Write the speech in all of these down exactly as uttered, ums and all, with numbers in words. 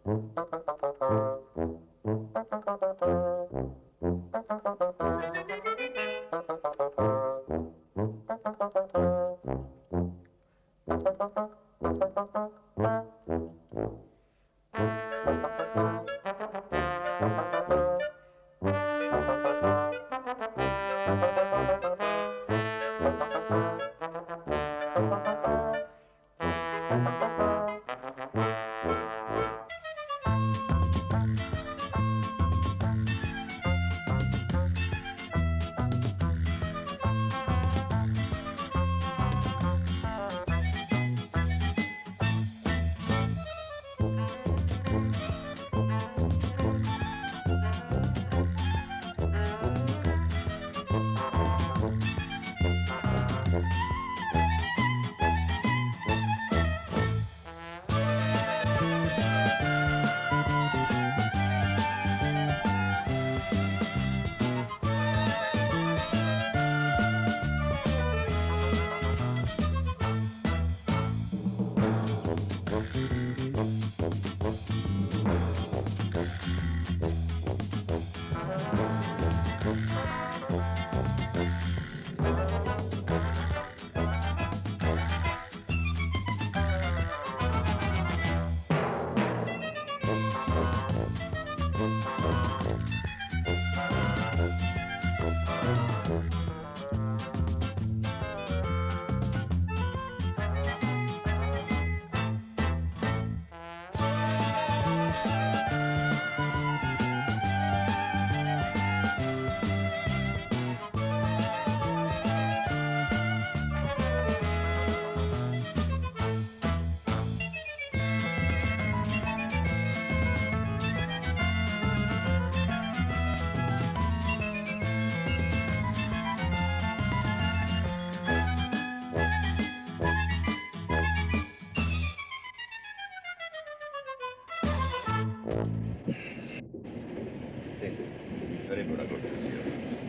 Senti, mi farebbe una cortesia,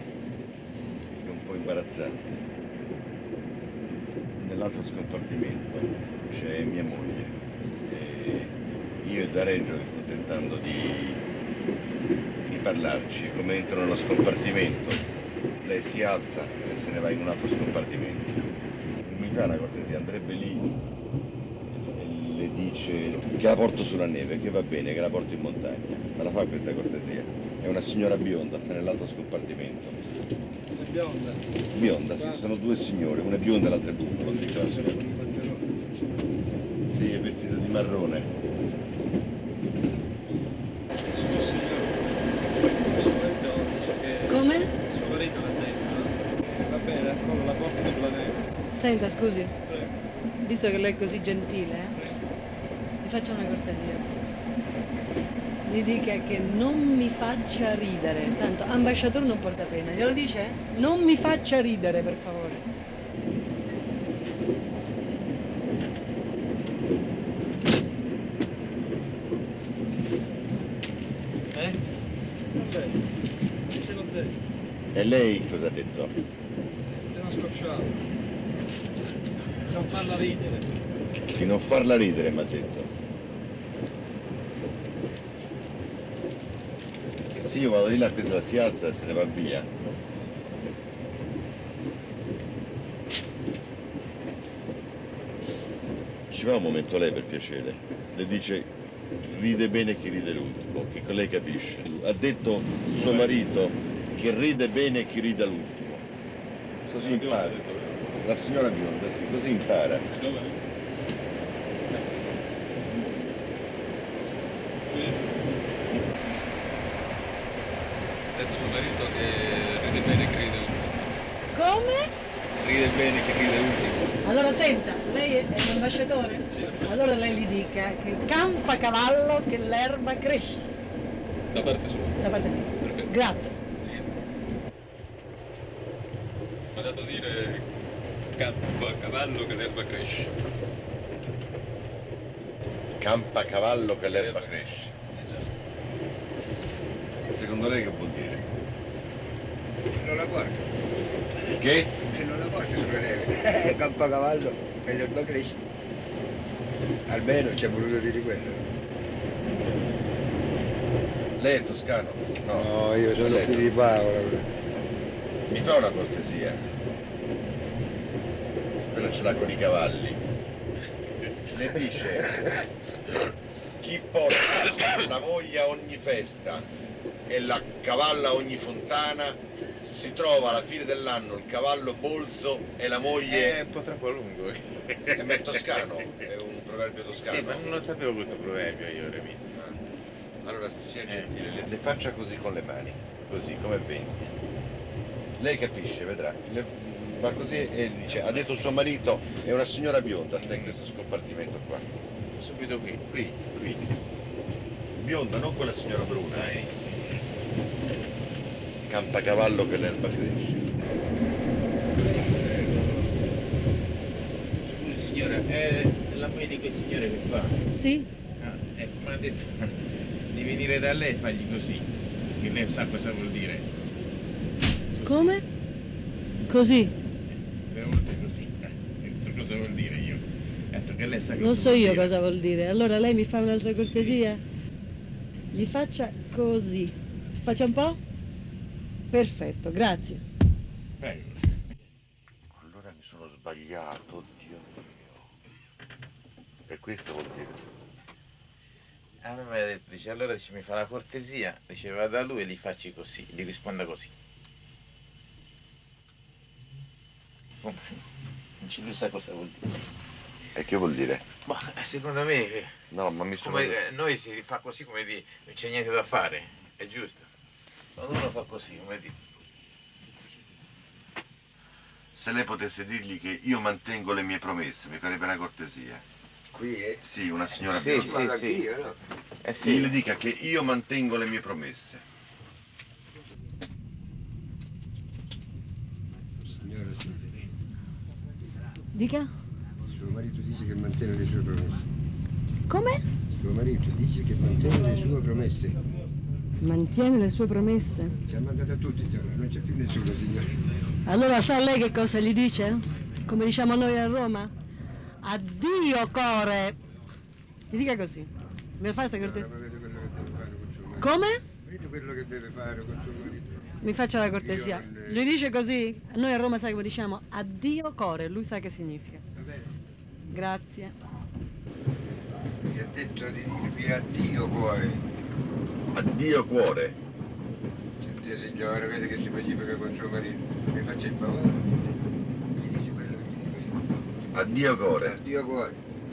è un po' imbarazzante. Nell'altro scompartimento c'è mia moglie e io è da Reggio che sto tentando di, di parlarci. Come entro nello scompartimento, lei si alza e se ne va in un altro scompartimento. Mi fa una cortesia, andrebbe lì e le dice che la porto sulla neve, che va bene, che la porto in montagna. Me la fa questa cortesia? È una signora bionda, sta nell'altro scompartimento. È bionda? Bionda, sì, sono due signore, una è bionda e l'altra è blu, lo dico la signora. Sì, è vestita di marrone. Scusi signore, suo marito dice che... Come? Suo marito l'ha detto, no? Eh, va bene, allora la porta sulla neve. Senta, scusi, Prego. visto che lei è così gentile, eh, Sì. mi faccia una cortesia. Gli dica che non mi faccia ridere, tanto ambasciatore non porta pena, glielo dice? Non mi faccia ridere, per favore. Eh? Non vedo. Te l'ho detto. E lei cosa ha detto? Te l'ho scocciato. Non farla ridere. Di non farla ridere, mi ha detto. Che se io vado di là, questa si alza e se ne va via. Ci va un momento lei per piacere. Le dice ride bene chi ride l'ultimo, che con lei capisce. Ha detto suo marito che ride bene chi ride l'ultimo. Così impara. La signora bionda, sì, così impara. Ha detto suo marito che ride bene che ride ultimo. Come? Ride bene che ride ultimo. Allora senta, lei è è l'ambasciatore? Sì. Allora lei gli dica che campa cavallo che l'erba cresce. Da parte sua. Da parte mia. Perfetto. Grazie. Mi ha dato a dire campo a cavallo che l'erba cresce. Campa cavallo che l'erba cresce. Secondo lei che vuol dire? Non la porti, Che? che non la porti sulla neve. Campocavallo e l'erba cresce. Almeno ci è voluto dire quello. Lei è toscano? No, No, io sono Lei- qui di Paola. Mi fa una cortesia? Quello ce l'ha con i cavalli. Le dice chi porta la moglie a ogni festa e la cavalla a ogni fontana si trova alla fine dell'anno il cavallo bolzo e la moglie. È un po' troppo lungo. Eh, ma è toscano, è un proverbio toscano. Sì, ma non lo sapevo questo proverbio io, Remi. Ah. Allora sia gentile, le, le faccia così con le mani, così come venti. Lei capisce, vedrà. Le, va così e dice, ha detto suo marito è una signora bionda, sta in questo scompartimento qua. Subito qui. Qui, qui. Bionda, non quella signora bruna, eh. Campacavallo che l'erba cresce. Scusi signora, è la moglie di quel signore che fa. Sì? Ah, ecco, mi ha detto di venire da lei e fargli così, che lei sa cosa vuol dire. Così. Come? Così? Le volte così. Ho detto cosa vuol dire io. Ho detto che lei sa cosa Non so vuol io dire. cosa vuol dire. Allora lei mi fa un'altra cortesia? Gli faccia così. Faccia un po'? Perfetto, grazie. Prego. Allora mi sono sbagliato, Dio mio. E questo vuol dire? A me mi ha detto, dice, allora dice, mi fa la cortesia, dice, vado da lui e gli facci così, gli risponda così. Oh, non ci lui sa cosa vuol dire. E che vuol dire? Ma secondo me, No, ma mi sono... come, eh, noi si fa così come di non c'è niente da fare, è giusto. Quando uno fa così, come di... Se lei potesse dirgli che io mantengo le mie promesse, mi farebbe una cortesia. Qui, eh? Sì, una signora Sì, bionda. sì, Parla sì. anch'io, no? Eh Io le sì, dica che io mantengo le mie promesse. Signora, sì. Dica? Suo marito dice che mantiene le sue promesse. Come? Suo marito dice che mantiene le sue promesse. Mantiene le sue promesse. Ci ha mandato a tutti, signora, non c'è più nessuno, signora. Allora sa lei che cosa gli dice? Come diciamo noi a Roma? Addio core! Gli dica così. Me lo fai questa cortesia? Ma vede quello che deve fare con suo marito. Come? Vede quello che deve fare con suo marito. Mi faccia la cortesia. Io non- Lui dice così? Noi a Roma sai come diciamo? Addio core, lui sa che significa. Va bene? Grazie. Mi ha detto di dirvi addio, cuore. Addio cuore. Senti, signora, vede che si pacifica con suo marito. Mi faccia il favore. Gli dice quello che gli dico io. Addio cuore. Addio, cuore.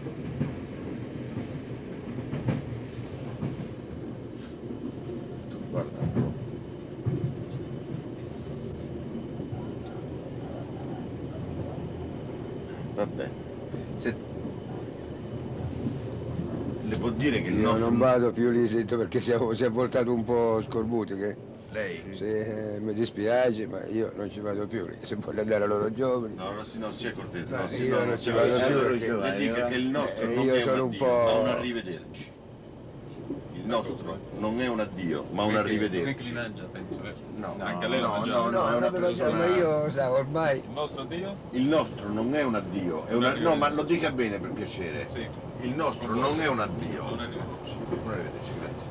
Tu guarda un po'. Va bene. Se... Le può dire che il Io nostro... non vado più lì, sento, perché siamo, si è voltato un po' scorbuti. Che, Lei? se, eh, mi dispiace, ma io non ci vado più lì. Se voglio andare a loro giovani. No, no, sì, no, sia cortese. No, No, sì, io no, non sia ci vado cortese. più Le perché- dica che il nostro Eh, non io è sono un un addio, po'- ma un arrivederci. Il nostro non è un addio, ma un Non è che arrivederci. li mangia, penso, vero? No, Anche lei lo no, mangiava. no, no, è una me lo so, persona... ma io, sa, ormai... Il nostro Dio? Il nostro non è un addio, è una... no, ma lo dica bene per piacere. Sì. Il nostro non è un Non addio. arrivederci. Un arrivederci, grazie.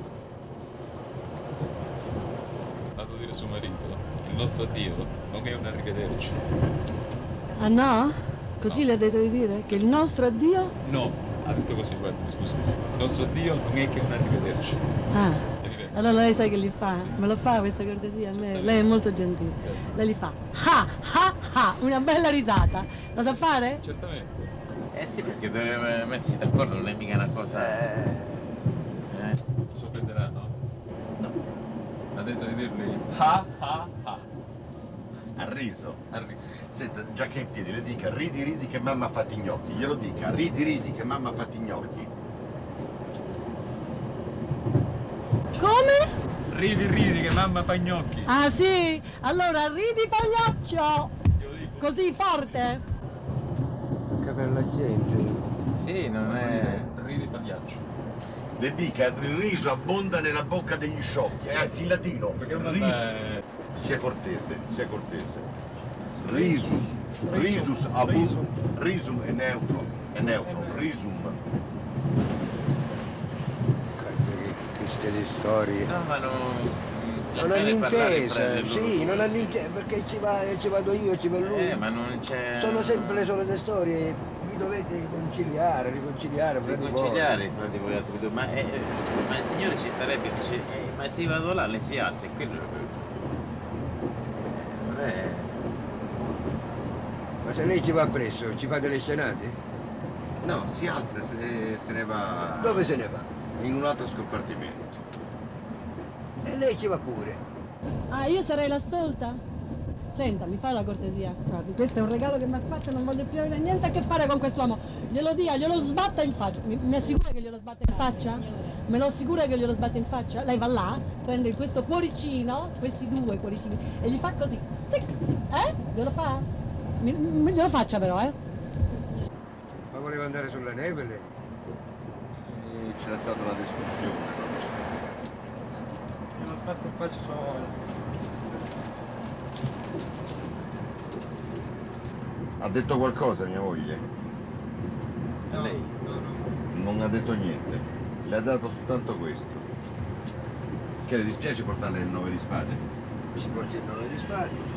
Vado a dire suo marito. Il nostro addio non è un arrivederci. Ah no? Così le ha detto di dire? Che il nostro addio? No, ha detto così, guarda, mi scusi. Il nostro addio non è che un arrivederci. Ah, È diverso. allora lei sa che li fa? Me lo fa questa cortesia a me? Lei è molto gentile. Lei li fa. Ah, ah, ah, una bella risata. La sa fare? Certamente. eh sì, perché deve mettersi d'accordo, non è mica una cosa... Eh, Eh? Ti sorprenderà, no? No. Ha detto di dirgli ha ha ha. Ha riso. Ha riso. Senta, già che è in piedi, le dica ridi ridi che mamma ha fatto i gnocchi. Glielo dica, ridi ridi che mamma ha fatto i gnocchi. Come? Ridi, ridi che mamma fa i gnocchi. Ah sì? Allora ridi pagliaccio! Io lo dico. Così forte? tocca per la gente. Sì, non è... Ridi pagliaccio. Le dica, il riso abbonda nella bocca degli sciocchi. Eh, anzi, in latino. Perché non Riso. è... Sia cortese, sia cortese. Risus. Risus Risum. abu. Risum è neutro. È neutro. Risum. Guarda che, che queste le storie. No, ma non... Non hanno intesa, sì, non hanno intesa, perché ci, va, ci vado io, ci va lui. Eh, ma non c'è... Sono sempre le solite storie, vi dovete conciliare, riconciliare fra di voi. Riconciliare fra di voi altri due, ma, eh, ma il signore ci starebbe, dice, eh, ma se vado là lei si alza, e quello... Eh, non è... Ma se lei ci va presso, ci fa delle scenate? No, si alza e se ne va Dove se ne va? in un altro scompartimento. E lei ci va pure. Ah, io sarei la stolta? Senta, mi fa la cortesia. Guardi, questo è un regalo che mi ha fatto e non voglio più avere niente a che fare con quest'uomo. Glielo dia, glielo sbatta in faccia. Mi, mi assicura che glielo sbatta in faccia? Me lo assicura che glielo sbatta in faccia? Lei va là, prende questo cuoricino, questi due cuoricini, e gli fa così. Tic. Eh? Glielo fa? Mi, mi- glielo faccia però, eh? Ma voleva andare sulla neve lei? E c'era stata una discussione. Lo sbatto in faccia sua moglie. Ha detto qualcosa mia moglie? A lei? No, no. Non ha detto niente. Le ha dato soltanto questo. Che le dispiace portarle il nove di spade? Ci porti il nome di spade.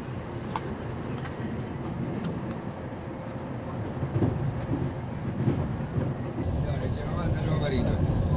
Signore, ce lo manda suo marito.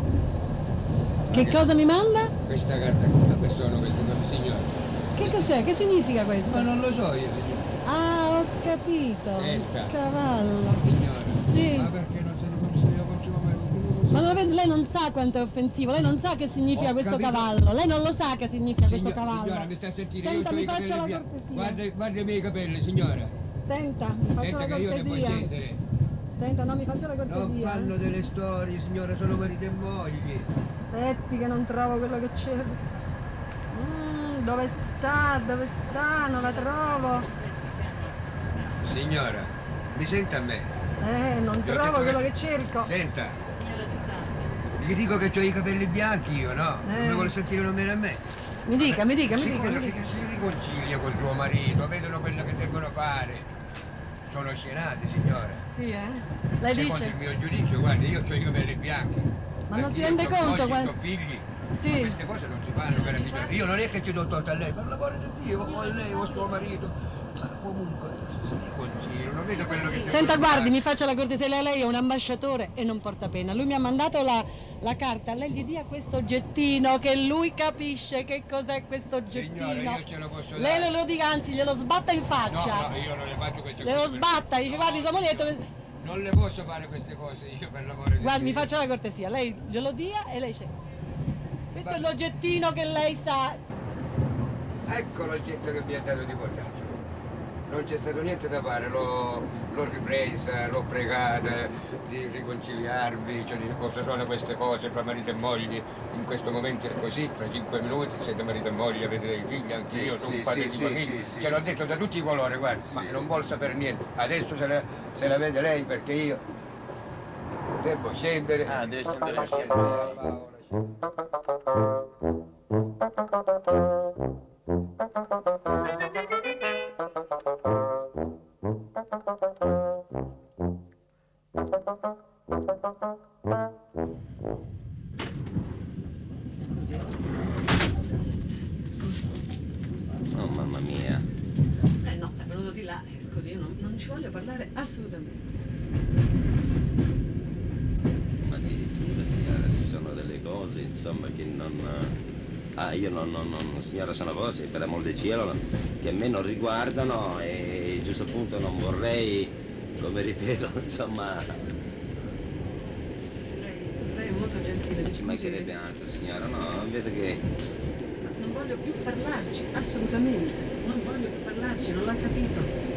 Che cosa mi manda? Questa carta qua, queste sono queste cose, signore. Che cos'è? Che significa questo? Ma non lo so io, signore. Ah, ho capito. Senta. Cavallo. Signore. Sì. Ma perché non si riconcilia con suo marito? Ma non lo vede- lei non sa quanto è offensivo, lei non sa che significa Ho questo capito. cavallo, lei non lo sa che significa questo Signor- cavallo. Signora, mi sta a sentire, Senta, io ho mi i capelli faccia la bianchi. cortesia. Guarda, guarda i miei capelli, signora. Senta, mi faccia Senta la che io ne può cortesia. scendere. Senta, no, mi faccia la Non cortesia. fanno delle storie, signora, sono marito e moglie. Aspetti che non trovo quello che c'è. Mm, dove sta? Dove sta? Non la trovo. Signora, mi senta a me. Eh, non Io trovo ti- quello che cerco. Senta. Gli dico che ho i capelli bianchi io, no? Eh. Non mi vuole sentire nemmeno a me. Mi dica, mi dica, mi dica, Siccome mi si, dica. si riconcilia col suo marito, vedono quello che devono fare. Sono scenati, signora. Sì, eh? Lei Secondo dice? il mio giudizio, guardi, io ho i capelli bianchi. Ma non si Anch'io rende c'ho conto moglie, quan- c'ho figli. Sì. Ma queste cose non si fanno, cara signora. Io non è che ti do torto a lei, per l'amore di Dio, o a lei o a suo marito. Ma comunque si riconciliano, non vedo quello che Senta, devono guardi, fare. mi faccia la cortesia, lei lei è un ambasciatore e non porta pena. Lui mi ha mandato la, la carta, lei gli dia questo oggettino che lui capisce che cos'è questo oggettino. Signora, io ce lo posso Lei dare. le lo dica, anzi glielo sbatta in faccia. No, no, io non le faccio queste Glielo cose. per- sbatta, dice No, guardi sua moglie ha detto- Non le posso fare queste cose io, per l'amore di Guardi, mi Dio. faccia la cortesia, lei glielo dia e lei scende. Questo Va- è l'oggettino che lei sa. Ecco l'oggetto che mi ha dato di portarlo. Non c'è stato niente da fare, l'ho, l'ho ripresa, l'ho pregata di riconciliarvi, cioè di cosa sono queste cose fra marito e moglie. In questo momento è così, fra cinque minuti siete marito e moglie, avete dei figli, anch'io sono Sì, un padre sì, di sì, famiglia. sì, sì, Ce l'ho sì. detto da tutti i colori, guarda, ma non vuol sapere niente. Adesso se la, se la vede lei perché io devo scendere. Ah, deve scendere. Paola. Oh mamma mia. Eh no, è venuto di là, eh, scusi, io non, non ci voglio parlare assolutamente. Ma addirittura signora, ci sono delle cose insomma che non. Ah, io non, non, non signora, sono cose per amor del cielo che a me non riguardano e giusto appunto non vorrei, come ripeto, insomma. Sì, sì, lei, lei è molto gentile, mi Ci scusi. mancherebbe altro signora, no, vedo che. Ma non voglio più parlarci, assolutamente. Non voglio più parlarci, non l'ha capito.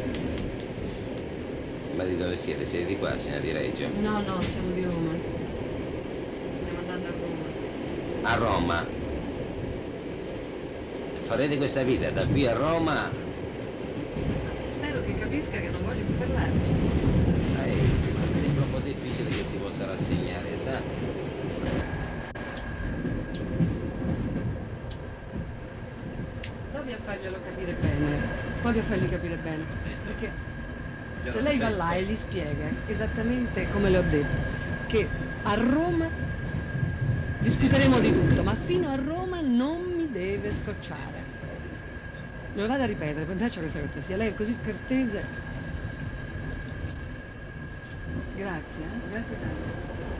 Ma di dove siete? Siete di qua, signora di Reggio? No, no, siamo di Roma. Stiamo andando a Roma. A Roma? Sì. Farete questa vita da qui a Roma? Spero che capisca che non voglio più parlarci. Eh, mi sembra un po' difficile che si possa rassegnare, sa? Provi a farglielo capire bene. Provi a fargli capire bene. Perché se lei va là e gli spiega esattamente come le ho detto, che a Roma discuteremo di tutto, ma fino a Roma non mi deve scocciare. Lo vado a ripetere, poi faccia questa cortesia, lei è così cortese. Grazie, eh? Grazie tanto.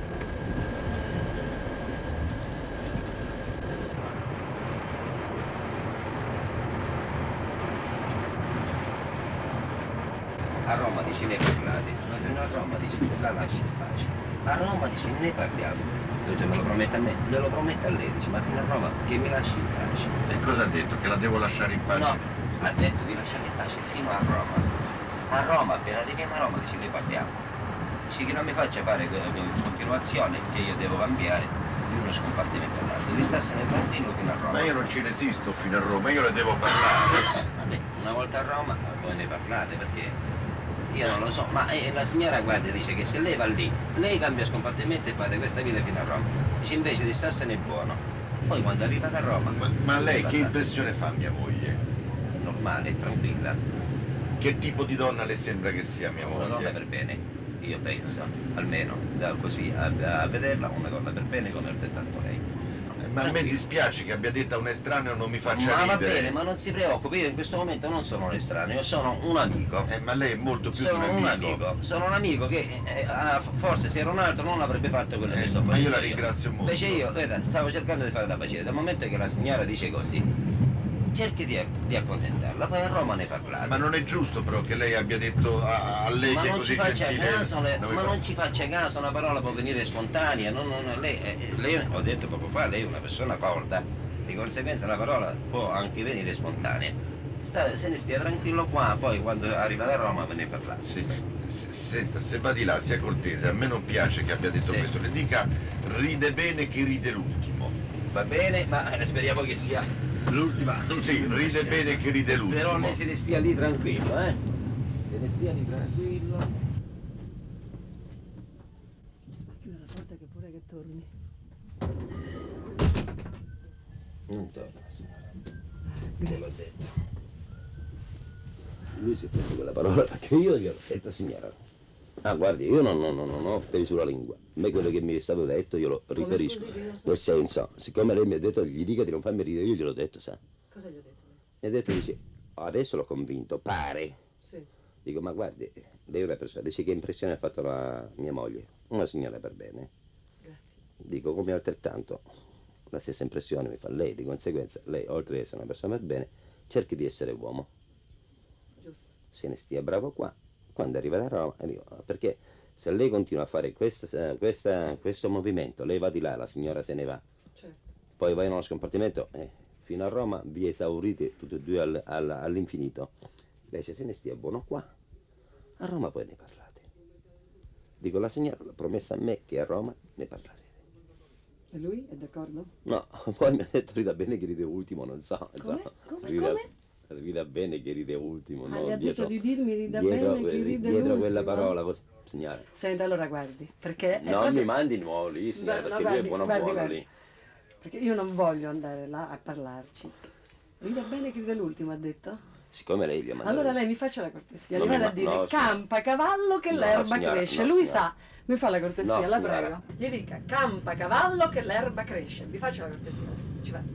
A Roma dice ne parlate, noi fino a Roma dice la lasci in pace. A Roma dice ne parliamo. Ho detto me lo promette a me, glielo promette a lei, dice ma fino a Roma che mi lasci in pace. E cosa ha detto? Che la devo lasciare in pace? No, ha detto di lasciarla in pace fino a Roma. A Roma, appena arriviamo a Roma dice ne parliamo. Dice che non mi faccia fare continuazione, che io devo cambiare di uno scompartimento all'altro, di starsene tranquillo fino a Roma. Ma io non ci resisto fino a Roma, io le devo parlare. Vabbè, una volta a Roma poi ne parlate perché io non lo so, ma eh, la signora guardia dice che se lei va lì, lei cambia scompartimento e fate questa vita fino a Roma. Dice invece di starsene buono. Poi quando arriva da Roma... Ma, ma lei che impressione fa mia moglie? Normale, tranquilla. Che tipo di donna le sembra che sia mia Una donna moglie? per bene, io penso, almeno da così a, a vederla, una donna per bene come altrettanto lei. Ma a me dispiace che abbia detto a un estraneo non mi faccia Ma va ridere. bene, ma non si preoccupi, io in questo momento non sono un estraneo, io sono un amico. Eh, ma lei è molto più Sono di un un amico. amico, sono un amico che eh, ah, forse se era un altro non avrebbe fatto quello Eh, che sto ma facendo. io la ringrazio molto. Invece io, veda, stavo cercando di fare da piacere, dal momento che la signora dice così, cerchi di, di accontentarla, poi a Roma ne parlate. Ma non è giusto però che lei abbia detto a, a lei Ma che è non così ci faccia gentile. caso, le- non mi ma fa- non ci faccia caso, una parola può venire spontanea, non- non- lei, eh, lei, ho detto poco fa, lei è una persona colta, di conseguenza la parola può anche venire spontanea. Sta- se ne stia tranquillo qua, poi quando arriva da Roma ve ne parlate. Sì, s- senta, se va di là sia cortese, a me non piace che abbia detto Sì. questo, le dica ride bene che ride l'ultimo. Va bene, ma eh, speriamo che sia l'ultima. Sì, ride bene che ride l'ultimo. Però lei se ne stia lì tranquillo, eh? Se ne stia lì tranquillo. Chiudo la porta che pure che torni. Non torna, signora. Te l'ho detto. Lui si è preso quella parola che io gli ho detto, signora. Ah, guardi, io non, non, non, non ho peli sulla lingua. A me quello che mi è stato detto io lo riferisco. scusi, che io so- Nel senso, siccome lei mi ha detto gli dica di non farmi ridere, io gliel'ho detto, sa. Cosa gli ho detto? Mi ha detto, dice, adesso l'ho convinto, pare. Sì. Dico, ma guardi, lei è una persona, dice che impressione ha fatto la mia moglie? Una signora per bene. Grazie. Dico, come altrettanto, la stessa impressione mi fa lei, di conseguenza, lei, oltre ad essere una persona per bene, cerchi di essere uomo. Giusto. Se ne stia bravo qua, quando arriva da Roma, e dico, perché se lei continua a fare questa, eh, questa- questo movimento, lei va di là, la signora se ne va, Certo. poi va in uno scompartimento, eh, fino a Roma vi esaurite tutti e due al- al- all'infinito. Invece se ne stia buono qua, a Roma poi ne parlate. Dico, la signora l'ha promessa a me che a Roma ne parlerete. E lui è d'accordo? No, poi mi ha detto rida bene che ride ultimo, non so. non Come? so. Come? Rida, Come? rida bene che ride ultimo, Ah, no? gli ha dietro, detto di dirmi rida dietro, bene che que- ride dietro quella l'ultimo? parola, così, signora. Senta, allora guardi, perché... è Non proprio- mi mandi nuovo lì, signora, No, no, perché guardi, lui è buono guardi, buono guardi. lì. Perché io non voglio andare là a parlarci. Rida bene che ride l'ultimo, ha detto? Siccome lei gli ha mandato... Allora lei mi faccia la cortesia, Non gli mi vada a ma- dire no, signora. campa cavallo che No, l'erba signora, cresce. no, Lui signora. sa, mi fa la cortesia, No, la signora. prego. Gli dica campa cavallo che l'erba cresce. Mi faccia la cortesia. Ci va.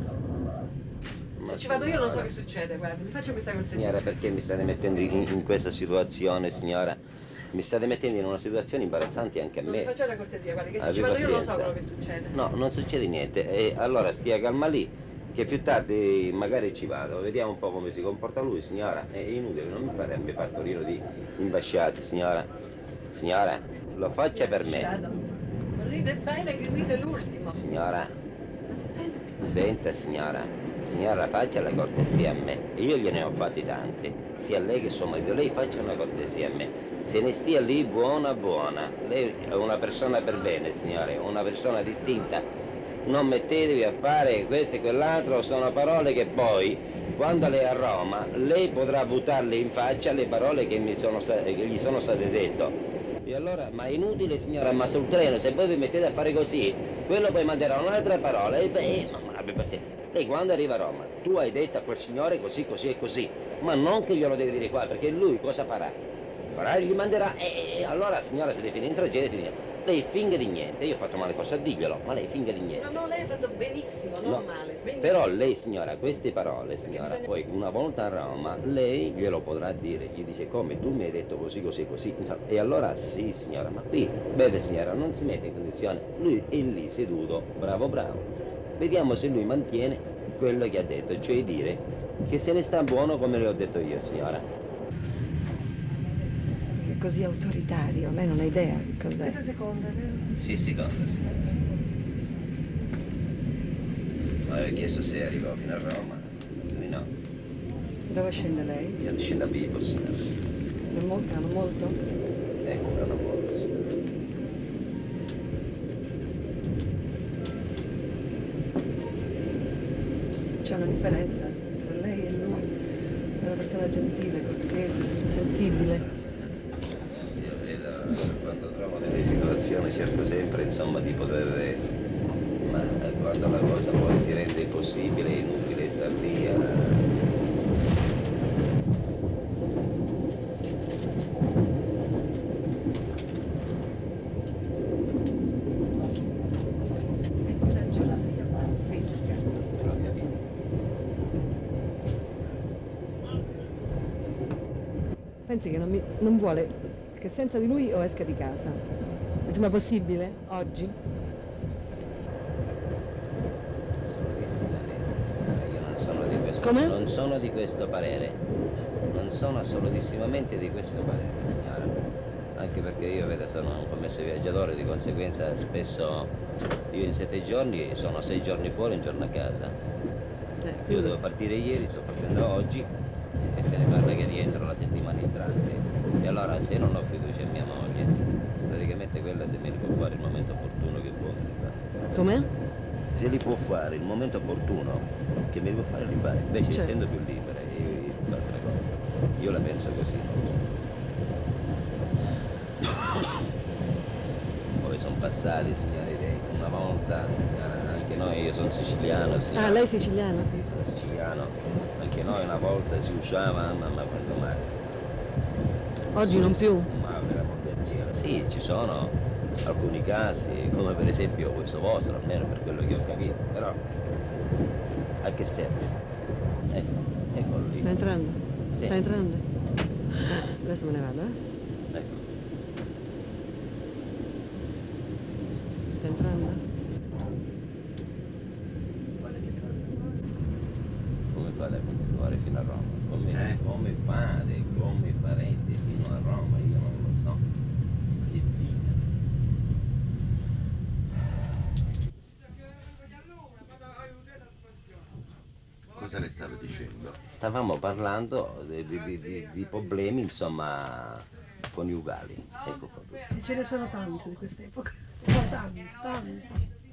Ma Se ci vado io non so signora, che succede, guardi, mi faccia questa cortesia. Signora, perché mi state mettendo in, in questa situazione, signora? Mi state mettendo in una situazione imbarazzante anche a Non mi me. faccia la cortesia, guardi, che se Abbi ci vado io non so pazienza. quello che succede. No, non succede niente. E allora stia calma lì, che più tardi magari ci vado. Vediamo un po' come si comporta lui, signora. È inutile, non mi fate a me partorino di imbasciati, signora. Signora, lo faccia per Ci me. vado. Ride bene che ride l'ultimo. Signora, Ma senti, senta signora, signora faccia la cortesia a me. Io gliene ho fatti tanti. Sia lei che suo marito, lei faccia una cortesia a me. Se ne stia lì buona buona. Lei è una persona per bene, signore, una persona distinta. Non mettetevi a fare questo e quell'altro, sono parole che poi, quando lei è a Roma, lei potrà buttarle in faccia le parole che, mi sono sta- che gli sono state dette. E allora, ma è inutile signora, ma sul treno, se voi vi mettete a fare così, quello poi manderà un'altra parola e beh, ma, ma abbia pazienza. Lei quando arriva a Roma, tu hai detto a quel signore così, così e così, ma non che glielo devi dire qua, perché lui cosa farà? Farà, gli manderà, e, e allora signora se deve finire in tragedia, finirà. Lei finga di niente, io ho fatto male forse a dirglielo, ma lei finga di niente. No, no, lei ha fatto benissimo, non No, male. Benissimo. però lei signora, queste parole signora, bisogna- poi una volta a Roma lei glielo potrà dire, gli dice come tu mi hai detto così, così, così, insomma, e allora sì signora, ma qui, vede signora, non si mette in condizione, lui è lì seduto, bravo bravo, vediamo se lui mantiene quello che ha detto, cioè dire che se ne sta buono come le ho detto io signora. È così autoritario, lei non ha idea di cos'è. Questa seconda, vero? Sì, seconda, sì. Ma avevo chiesto se arrivavo fino a Roma, lui no, Dove scende lei? io scendo a Vibo signora. Non molto, non molto? Ecco, una volta signora. C'è una differenza tra lei e lui. È una persona gentile, cortese, sensibile. Io vedo, quando trovo delle situazioni cerco sempre insomma di poter, ma quando la cosa poi si rende impossibile è inutile star lì a... È una gelosia pazzesca. L'ho capito. Pensi che non, mi, non vuole che senza di lui o esca di casa? Le sembra possibile? Oggi? Assolutissimamente, signora, io non sono di questo, Come? non sono di questo parere. Non sono assolutissimamente di questo parere, signora. Anche perché io, vede, sono un commesso viaggiatore, di conseguenza spesso io in sette giorni sono sei giorni fuori e un giorno a casa. Eh, Io quindi- devo partire ieri, sto partendo oggi e se ne parla che rientro la settimana entrante. E allora se non ho fiducia in mia moglie, praticamente quella se me li può fare il momento opportuno che vuole li fa. Com'è? Se li può fare il momento opportuno che me li può fare li fa, invece Certo. essendo più libera io, io faccio altre cose. Io la penso così. Poi sono passati signore idee, una volta, signora, anche noi, io sono siciliano, signora. Ah, lei è siciliano? Sì, sono siciliano. Anche noi una volta si usava, mamma quando mai. Oggi non più? Ma per amor del cielo. Sì, ci sono alcuni casi, come per esempio questo vostro, almeno per quello che ho capito, però a che serve? Ecco, eccolo lì. Sta entrando? Sì. Sta entrando? Adesso me ne vado, eh? Ecco. Sta entrando? Come fate a continuare fino a Roma? Come, come fate, come farete fino a Roma? Io non lo so. Che dica. Cosa le stavo dicendo? Stavamo parlando di, di- di- di- di problemi, insomma, coniugali. Ecco qua tutto. E ce ne sono tante di quest'epoca. Ma tanti, tanti.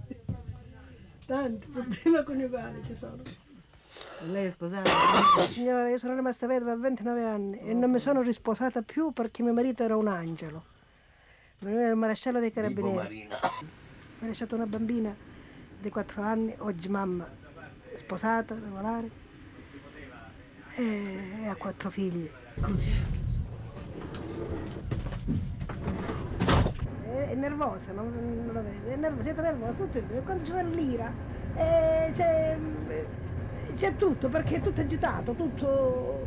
Tanti problemi coniugali ci sono. Lei è sposata? Signora, io sono rimasta vedova a ventinove anni e non mi sono risposata più perché mio marito era un angelo. Veniva il maresciallo dei Vibo carabinieri. Marina. Mi ha lasciato una bambina di quattro anni, oggi mamma è sposata, regolare, e ha quattro figli. Scusi. È, è nervosa, non, non lo vede, è nervosa, siete nervosi tutti, e quando c'è l'ira eh, c'è, c'è tutto, perché è tutto agitato, tutto...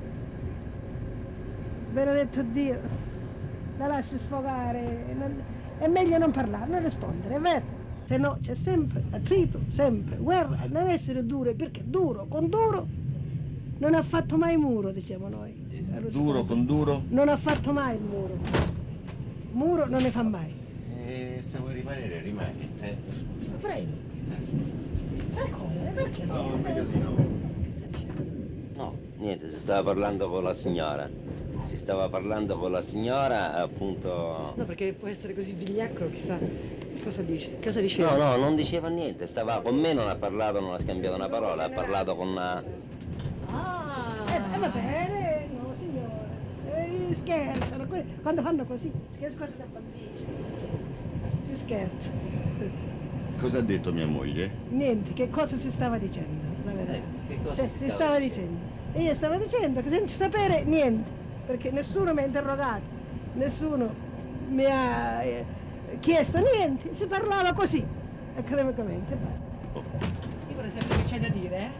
Benedetto Dio, la lasci sfogare, non- è meglio non parlare, non rispondere, è vero? Se no c'è sempre attrito, sempre guerra, e non essere dure, perché duro con duro non ha fatto mai muro, diciamo noi. Duro con duro? Non ha fatto mai il muro. Muro non ne fa mai. E se vuoi rimanere, rimani. Eh. Prego. Sai come? Perché No, no? meglio di no. No, niente, si stava parlando con la signora. Si stava parlando con la signora, appunto... No, perché può essere così vigliacco, chissà. Cosa dice? Cosa diceva? No, no, non diceva niente, stava con me, non ha parlato, non ha scambiato una parola, ha parlato con una... Ah! Eh, eh, va bene, no signore. Eh, scherzano, que- quando fanno così, che cose da bambini. Si scherza. Cosa ha detto mia moglie? Niente, che cosa si stava dicendo, la verità. Eh, che cosa Se- si si stava stava dicendo? dicendo. E io stavo dicendo che senza sapere niente, perché nessuno mi ha interrogato, nessuno mi ha eh, chiesto niente, si parlava così, accademicamente, basta. Io vorrei sapere che c'è da dire, eh?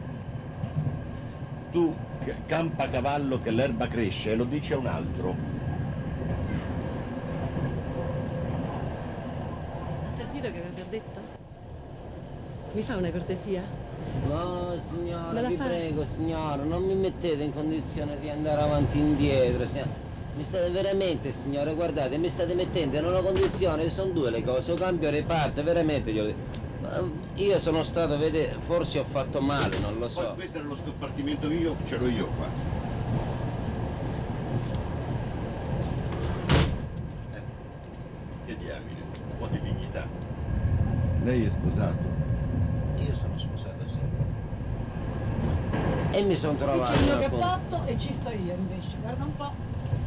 Tu c- campa cavallo che l'erba cresce e lo dici a un altro. Ha sentito che cosa ha detto? Mi fa una cortesia? No, Me signora, la vi fa? prego, signora, non mi mettete in condizione di andare avanti e indietro, signora. Mi state veramente, signore, guardate, mi state mettendo in una condizione, sono due le cose, o cambio reparto, veramente glielo dico. Ma io sono stato, vede, forse ho fatto male, non lo Poi so. questo è lo scompartimento mio, ce l'ho io qua. Eh, che diamine, un po' di dignità. Lei è sposato? Io sono sposato, sì. E mi sono Qui trovato... c'è il mio appunto- cappotto e ci sto io invece, guarda un po'.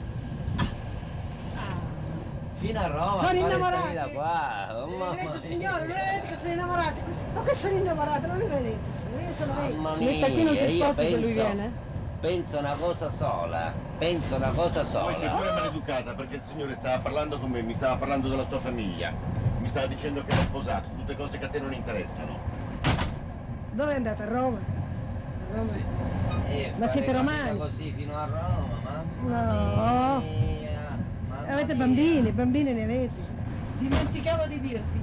Fino a Roma, Sono a fare sta innamorati. vita qua. Oh, mamma Legge mia. signore, non vedete che sono innamorati? Ma che sono innamorati, non li vedete, signore, io sono vecchia. Mamma Si mette qui, non si mia, io sposta se lui penso, viene? penso una cosa sola, penso una cosa Poi sei sola. pure maleducata perché il signore stava parlando con me, mi stava parlando della sua famiglia, mi stava dicendo che era sposato, tutte cose che a te non interessano. Dove è andata? A Roma? A Roma? Sì. E Ma fare siete una romani? vita così fino a Roma, mamma No. mia. Mamma Avete mia. bambini, bambini ne avete? Dimenticavo di dirti.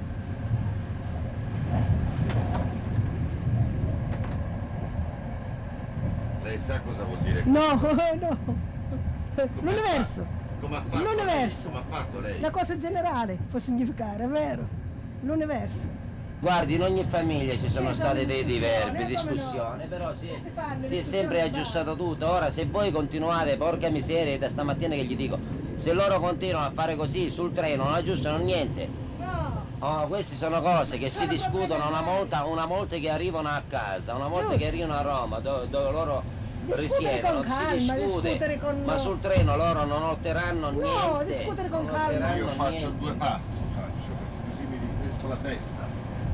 Lei sa cosa vuol dire? No, no. Come L'universo. fa- Come ha fatto? L'universo. Lei? Come ha fatto lei? La cosa generale può significare, è vero? L'universo. Guardi, in ogni famiglia ci sono Sì, stati sono dei discussioni, diverbi, eh, come discussioni, no? però si è, Che si fanno, si è discussioni sempre di aggiustato tutto. Ora, se voi continuate, porca miseria, da stamattina che gli dico, se loro continuano a fare così sul treno non aggiustano niente. No. Oh, queste sono cose che si Sono discutono una problemi volta, una volta che arrivano a casa, una volta Giusto. che arrivano a Roma, dove, dove loro Discutere risiedono, con calma, si discute, discutere con- ma sul treno loro non altereranno No, niente. discutere con non calma. altereranno Io faccio niente. due passi, faccio, perché così mi rinfresco la testa.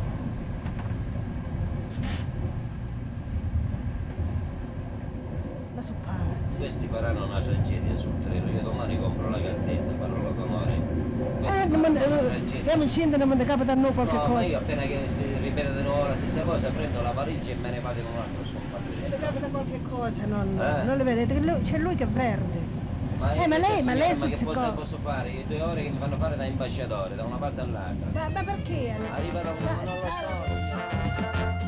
Ma su pazzi. Questi faranno una tragedia sul treno, io domani compro la gazzetta, parola d'onore. Eh, non manda, andiamo incinta e non manda capita a noi qualche No, ma cosa. io appena che si ripete di nuovo la stessa cosa, prendo la valigia e me ne vado in un altro Quando scompartimento. capita qualche cosa, non, Eh. non le vedete, che lui- c'è lui che è verde. Ma, Eh, io ma dico, lei- ma signora, lei ma che stuzzicò. cosa posso fare? I due ore che mi fanno fare da ambasciatore, da una parte all'altra. Ma, ma perché? Arriva da un... Ma non lo si so, sa- signora.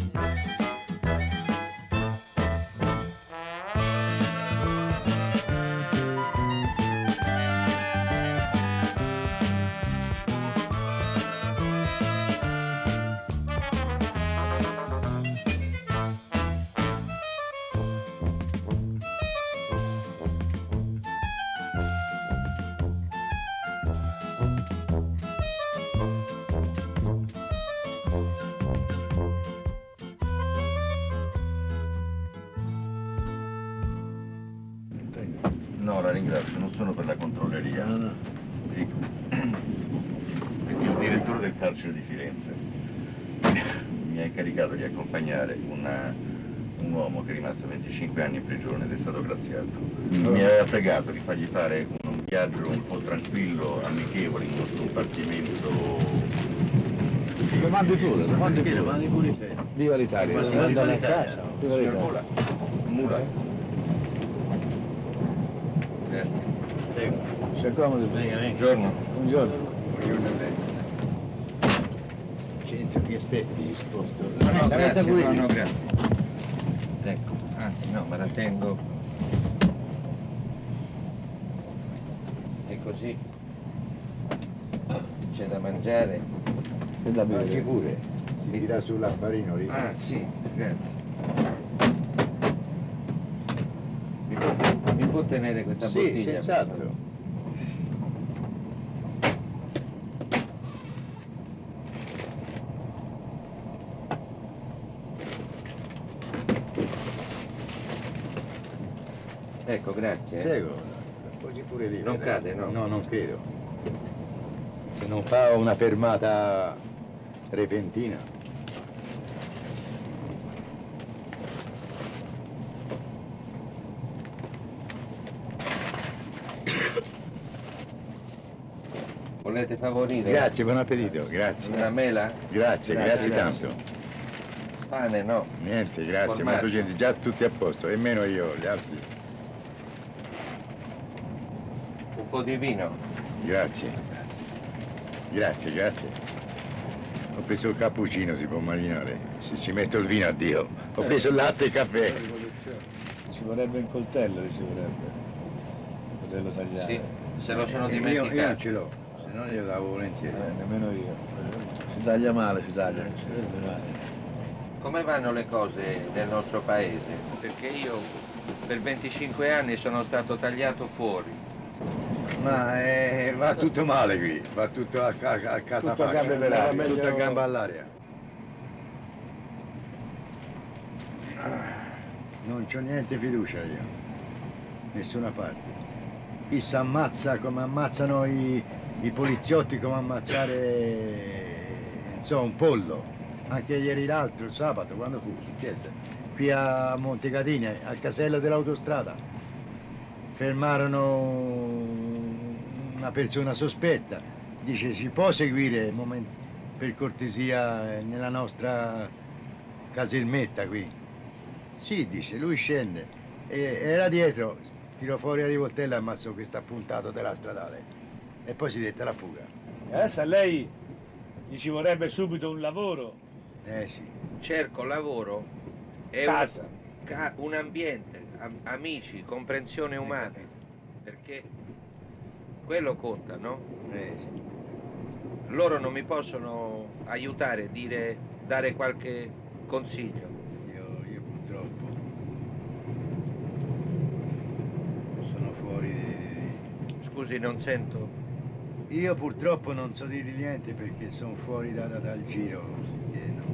No, la ringrazio, non sono per la controlleria. No, no. Dico, perché il direttore del carcere di Firenze mi ha incaricato di accompagnare una- un uomo che è rimasto venticinque anni in prigione ed è stato graziato. Mi aveva pregato di fargli fare un viaggio un po' tranquillo, amichevole, in uno scompartimento. Lo mandi pure, lo mandi Perché pure. lo mandi pure te? Viva l'Italia, Ma lo signor mandano a Italia, casa. Viva signor l'Italia. Mula. Mula. Grazie. Prego. Si accomodi. Venga, venga. Buongiorno. Buongiorno. Buongiorno a lei. Senti, mi aspetti, sposto. No, no, La grazie, pure no, io. no, grazie. Ecco, anzi no, me la tengo. E così c'è da mangiare. E da Mangi bere. pure, si tira sull'affarino lì. Ah, sì, grazie. Mi può, mi può tenere questa Sì, bottiglia? senz'altro. Ecco, grazie. eh. Prego, appoggi pure lì. Non vedrai. cade, no? No, non credo. Se non fa una fermata repentina. Volete favorire? Grazie, buon appetito, grazie. Una mela? Grazie, grazie, Grazie, tanto. Pane no. Niente, grazie, Formaggio. molto gente, già tutti a posto, e meno io, gli altri. Un po' di vino. Grazie. Grazie, grazie. Ho preso il cappuccino, si può marinare. Se ci metto il vino, addio. Ho preso il latte e il caffè. Ci vorrebbe un coltello, ci vorrebbe. Poterlo tagliare. Sì, se lo sono Eh, io, dimenticato. io non ce l'ho, se no glielo davo volentieri. Eh, nemmeno io. Si taglia male, si taglia. Si taglia male. Come vanno le cose nel nostro paese? Perché io per venticinque anni sono stato tagliato fuori. Ma eh, va tutto male qui, va tutto a, a, a catafascio, a gambe per aria. tutto a gamba all'aria. Non c'ho niente fiducia io, nessuna parte. Qui si ammazza come ammazzano i, i poliziotti, come ammazzare non so, un pollo. Anche ieri l'altro, il sabato, quando fu successo? Qui a Montecatini, al casello dell'autostrada, fermarono una persona sospetta. Dice, si può seguire moment- per cortesia nella nostra caselmetta qui? Sì, dice, lui scende. E era dietro, tirò fuori la rivoltella e ammazzò questo appuntato della stradale. E poi si dette la fuga. E adesso a lei gli ci vorrebbe subito un lavoro. Eh sì. Cerco lavoro e Casa. Un, ca- un ambiente, am- amici, comprensione umana. Perché quello conta, no? Eh sì. Loro non mi possono aiutare, dire, dare qualche consiglio. Io, io purtroppo sono fuori di... Scusi, non sento. Io purtroppo non so dire niente perché sono fuori da, da- dal giro. Perché no.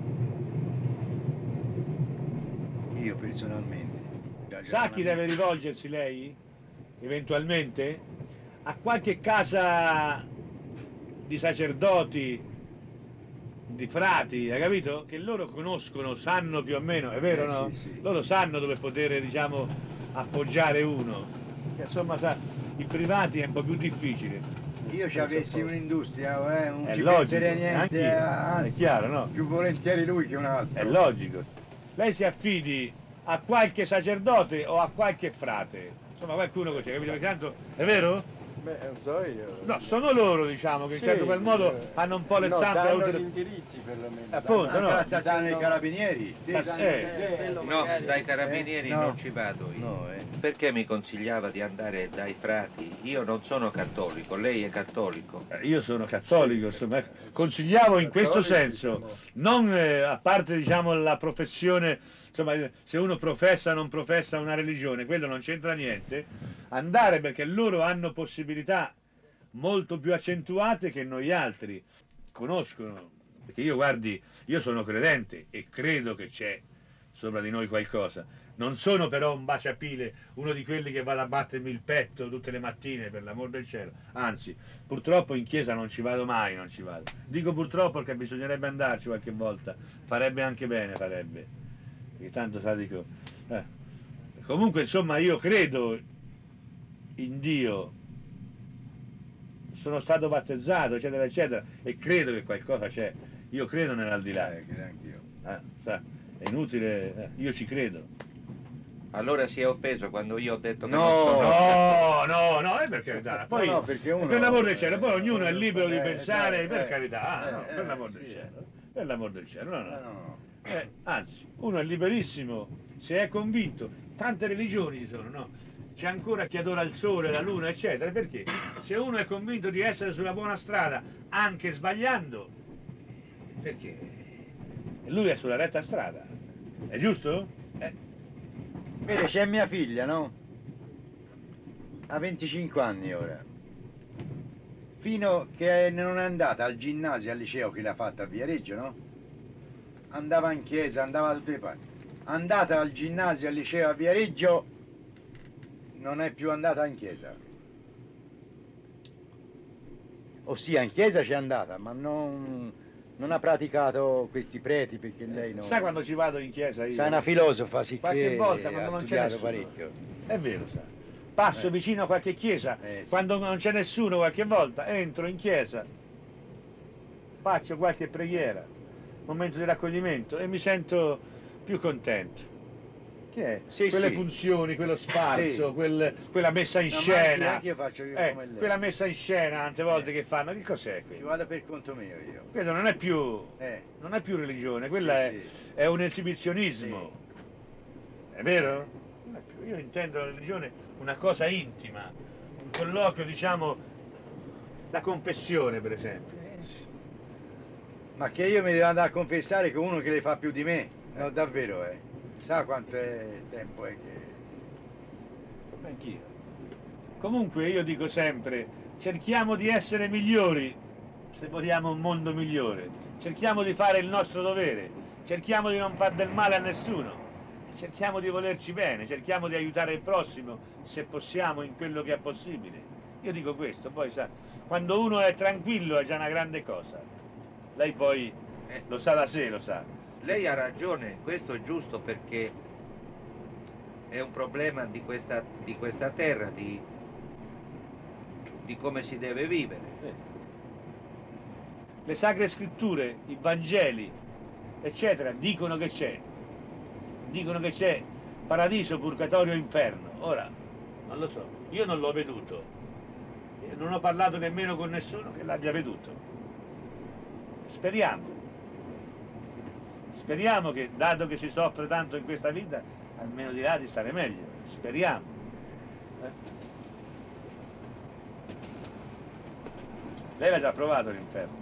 Io personalmente. da Sa chi giornalista- deve rivolgersi lei? Eventualmente? A qualche casa di sacerdoti, di frati, hai capito? Che loro conoscono, sanno più o meno, è vero Eh, no? sì, sì. Loro sanno dove poter, diciamo, appoggiare uno. Che insomma, sa, i privati è un po' più difficile. Io ci avessi un'industria, eh, non È ci logico, penserei niente, anch'io, a- è chiaro, no? più volentieri lui che un altro. È logico. Lei si affidi a qualche sacerdote o a qualche frate. Insomma, qualcuno così, capito? Perché tanto, è vero? Beh, non so io. No, sono loro, diciamo, che in Sì, certo qual modo eh, hanno un po' le no, zampe danno oltre- gli indirizzi perlomeno. Appunto, Anche no? la stazione dei carabinieri. Ah, eh. No, dai carabinieri Eh, no. non ci vado io. No, eh. Perché mi consigliava di andare dai frati? Io non sono cattolico, lei è cattolico. Eh, Io sono cattolico, insomma, ecco, consigliavo in questo senso, non eh, a parte diciamo la professione, insomma, se uno professa o non professa una religione, quello non c'entra niente, andare perché loro hanno possibilità molto più accentuate che noi altri, conoscono, perché io guardi, io sono credente e credo che c'è sopra di noi qualcosa. Non sono però un baciapile, uno di quelli che va a battermi il petto tutte le mattine, per l'amor del cielo. Anzi, purtroppo in chiesa non ci vado mai, non ci vado. Dico purtroppo perché bisognerebbe andarci qualche volta, farebbe anche bene, farebbe. Perché tanto sa dico... eh. Comunque insomma io credo in Dio, sono stato battezzato, eccetera, eccetera, e credo che qualcosa c'è. Io credo nell'aldilà. Eh, credo anch'io. Eh, sa, è inutile, eh, io ci credo. Allora si è offeso quando io ho detto che No, non sono No, no, no, è per carità. Poi, No, no, perché uno- per l'amor del cielo, poi ognuno è libero di Eh, pensare, eh, per eh, carità, ah, no, eh, per l'amor eh, del sì. cielo, per l'amor del cielo, no, Eh, no. no, no. Eh, anzi, uno è liberissimo, se è convinto, tante religioni ci sono, no? C'è ancora chi adora il sole, la luna, eccetera, perché se uno è convinto di essere sulla buona strada, anche sbagliando, perché lui è sulla retta strada, è giusto? Eh. Vede, c'è mia figlia, no? Ha venticinque anni ora. Fino che non è andata al ginnasio, al liceo che l'ha fatta a Viareggio, no? Andava in chiesa, andava da tutte le parti. Andata al ginnasio, al liceo a Viareggio, non è più andata in chiesa. Ossia, in chiesa c'è andata, ma non, non ha praticato questi preti perché lei non... Sai quando ci vado in chiesa io? Sa una filosofa, sì Qualche che volta, ha quando non c'è studiato nessuno. parecchio. È vero, sa. passo Eh. vicino a qualche chiesa, Eh, sì. quando non c'è nessuno qualche volta, entro in chiesa, faccio qualche preghiera, momento di raccoglimento e mi sento più contento. Che è? Sì, Quelle sì. funzioni, quello sfarzo, Sì. quel- quella messa in No, ma scena. anche- anche io faccio io Eh, come lei. quella messa in scena tante volte Eh. che fanno, che cos'è Ci quello? vado per conto mio io. Quello non è più, Eh. non è più religione, quella Sì, è, sì. è un esibizionismo. È vero? Non è più. Io intendo la religione una cosa intima, un colloquio, diciamo, la confessione, per esempio. Ma che io mi devo andare a confessare con uno che le fa più di me? No, davvero, eh. Sa quanto è tempo è che... Anch'io. Comunque io dico sempre, cerchiamo di essere migliori, se vogliamo un mondo migliore. Cerchiamo di fare il nostro dovere, cerchiamo di non far del male a nessuno, cerchiamo di volerci bene, cerchiamo di aiutare il prossimo, se possiamo, in quello che è possibile. Io dico questo, poi sa, quando uno è tranquillo è già una grande cosa. Lei poi Eh. lo sa da sé, lo sa. Lei ha ragione, questo è giusto perché è un problema di questa, di questa terra, di, di come si deve vivere. Le sacre scritture, i Vangeli, eccetera, dicono che c'è. Dicono che c'è paradiso, purgatorio, inferno. Ora, non lo so, io non l'ho veduto. E non ho parlato nemmeno con nessuno che l'abbia veduto. Speriamo. Speriamo che, dato che si soffre tanto in questa vita, almeno di là di stare meglio. Speriamo. Eh? Lei l'ha già provato l'inferno.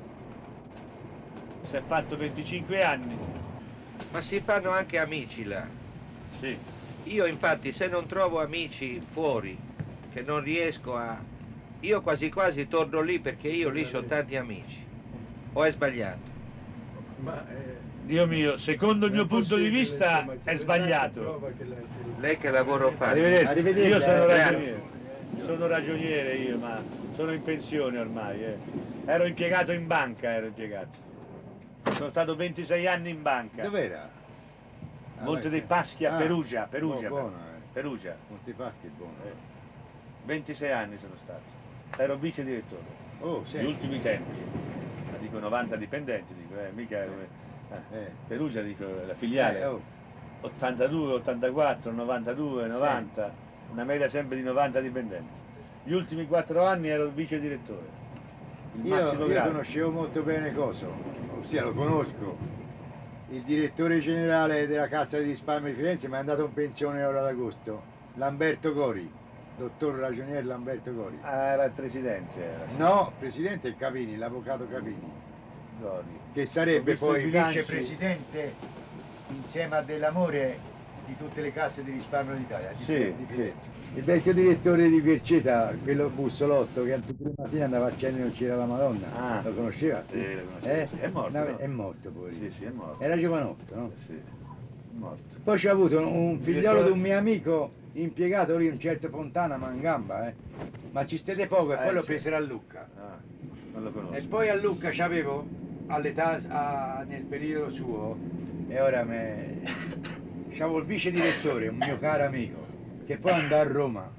Si è fatto venticinque anni. Ma si fanno anche amici là. Sì. Io infatti se non trovo amici fuori, che non riesco a... Io quasi quasi torno lì perché io lì ho tanti amici. O è sbagliato? Ma eh, Dio mio, secondo il è mio punto di possibile, vista insomma, è c'è sbagliato. prova che lei- Lei che lavoro fa? Arrivederci. Arrivederci, Io sono eh, ragioniere. Sono ragioniere io, ma sono in pensione ormai. eh. Ero impiegato in banca, ero impiegato. Sono stato ventisei anni in banca. Dov'era? Monte dei Paschi a Ah, Perugia, Perugia, buono, eh. Perugia. Monte Paschi è buono. Eh, ventisei anni sono stato. Ero vice direttore. Oh, Gli sì. ultimi tempi. Ma dico novanta dipendenti, dico, eh, mica eh, Eh. Perugia, dico, la filiale. Eh, oh. ottantadue, ottantaquattro, novantadue, novanta, una media sempre di novanta dipendenti. Gli ultimi quattro anni ero il vice direttore. Il Io, massimo io grado. conoscevo molto bene Coso, ossia lo conosco. Il direttore generale della Cassa di Risparmio di Firenze mi è andato in pensione ora ad agosto, Lamberto Cori, dottor ragioniere Lamberto Cori. Ah, era il presidente. Era. No, presidente è Capini, l'avvocato Capini, Cori. che Ho sarebbe visto poi i bilanci. vicepresidente insieme a Dell'Amore di tutte le casse di risparmio d'Italia, di, Sì, Firenze, di sì. Firenze. Il vecchio direttore di Verceta, quello bussolotto che tutte le mattine andava a cena e non c'era la Madonna, Ah. lo conosceva? Sì, lo conoscevo, Eh? sì. È morto, No, no? È morto poi. Sì, sì, è morto. Era giovanotto, no? Sì, è morto. Poi c'è avuto un figliolo Direttore- di un mio amico impiegato lì, un certo Fontana Mangamba, eh. Ma ci stette poco e Eh, poi lo sì. presero a Lucca. Ah, non lo conosco. E poi a Lucca c'avevo all'età a- nel periodo suo e ora me... c'avevo il vice direttore, un mio caro amico, che poi andò a Roma.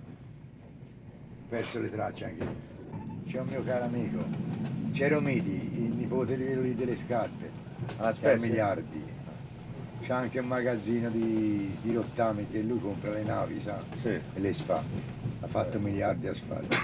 Ho perso le tracce anche lì. C'è un mio caro amico, c'è Romiti, il nipote di quello lì delle scarpe, Alla c'ha Spezia? miliardi. C'ha anche un magazzino di, di rottami che lui compra le navi, sa? Sì. E le sfa. Ha fatto miliardi a sfalto.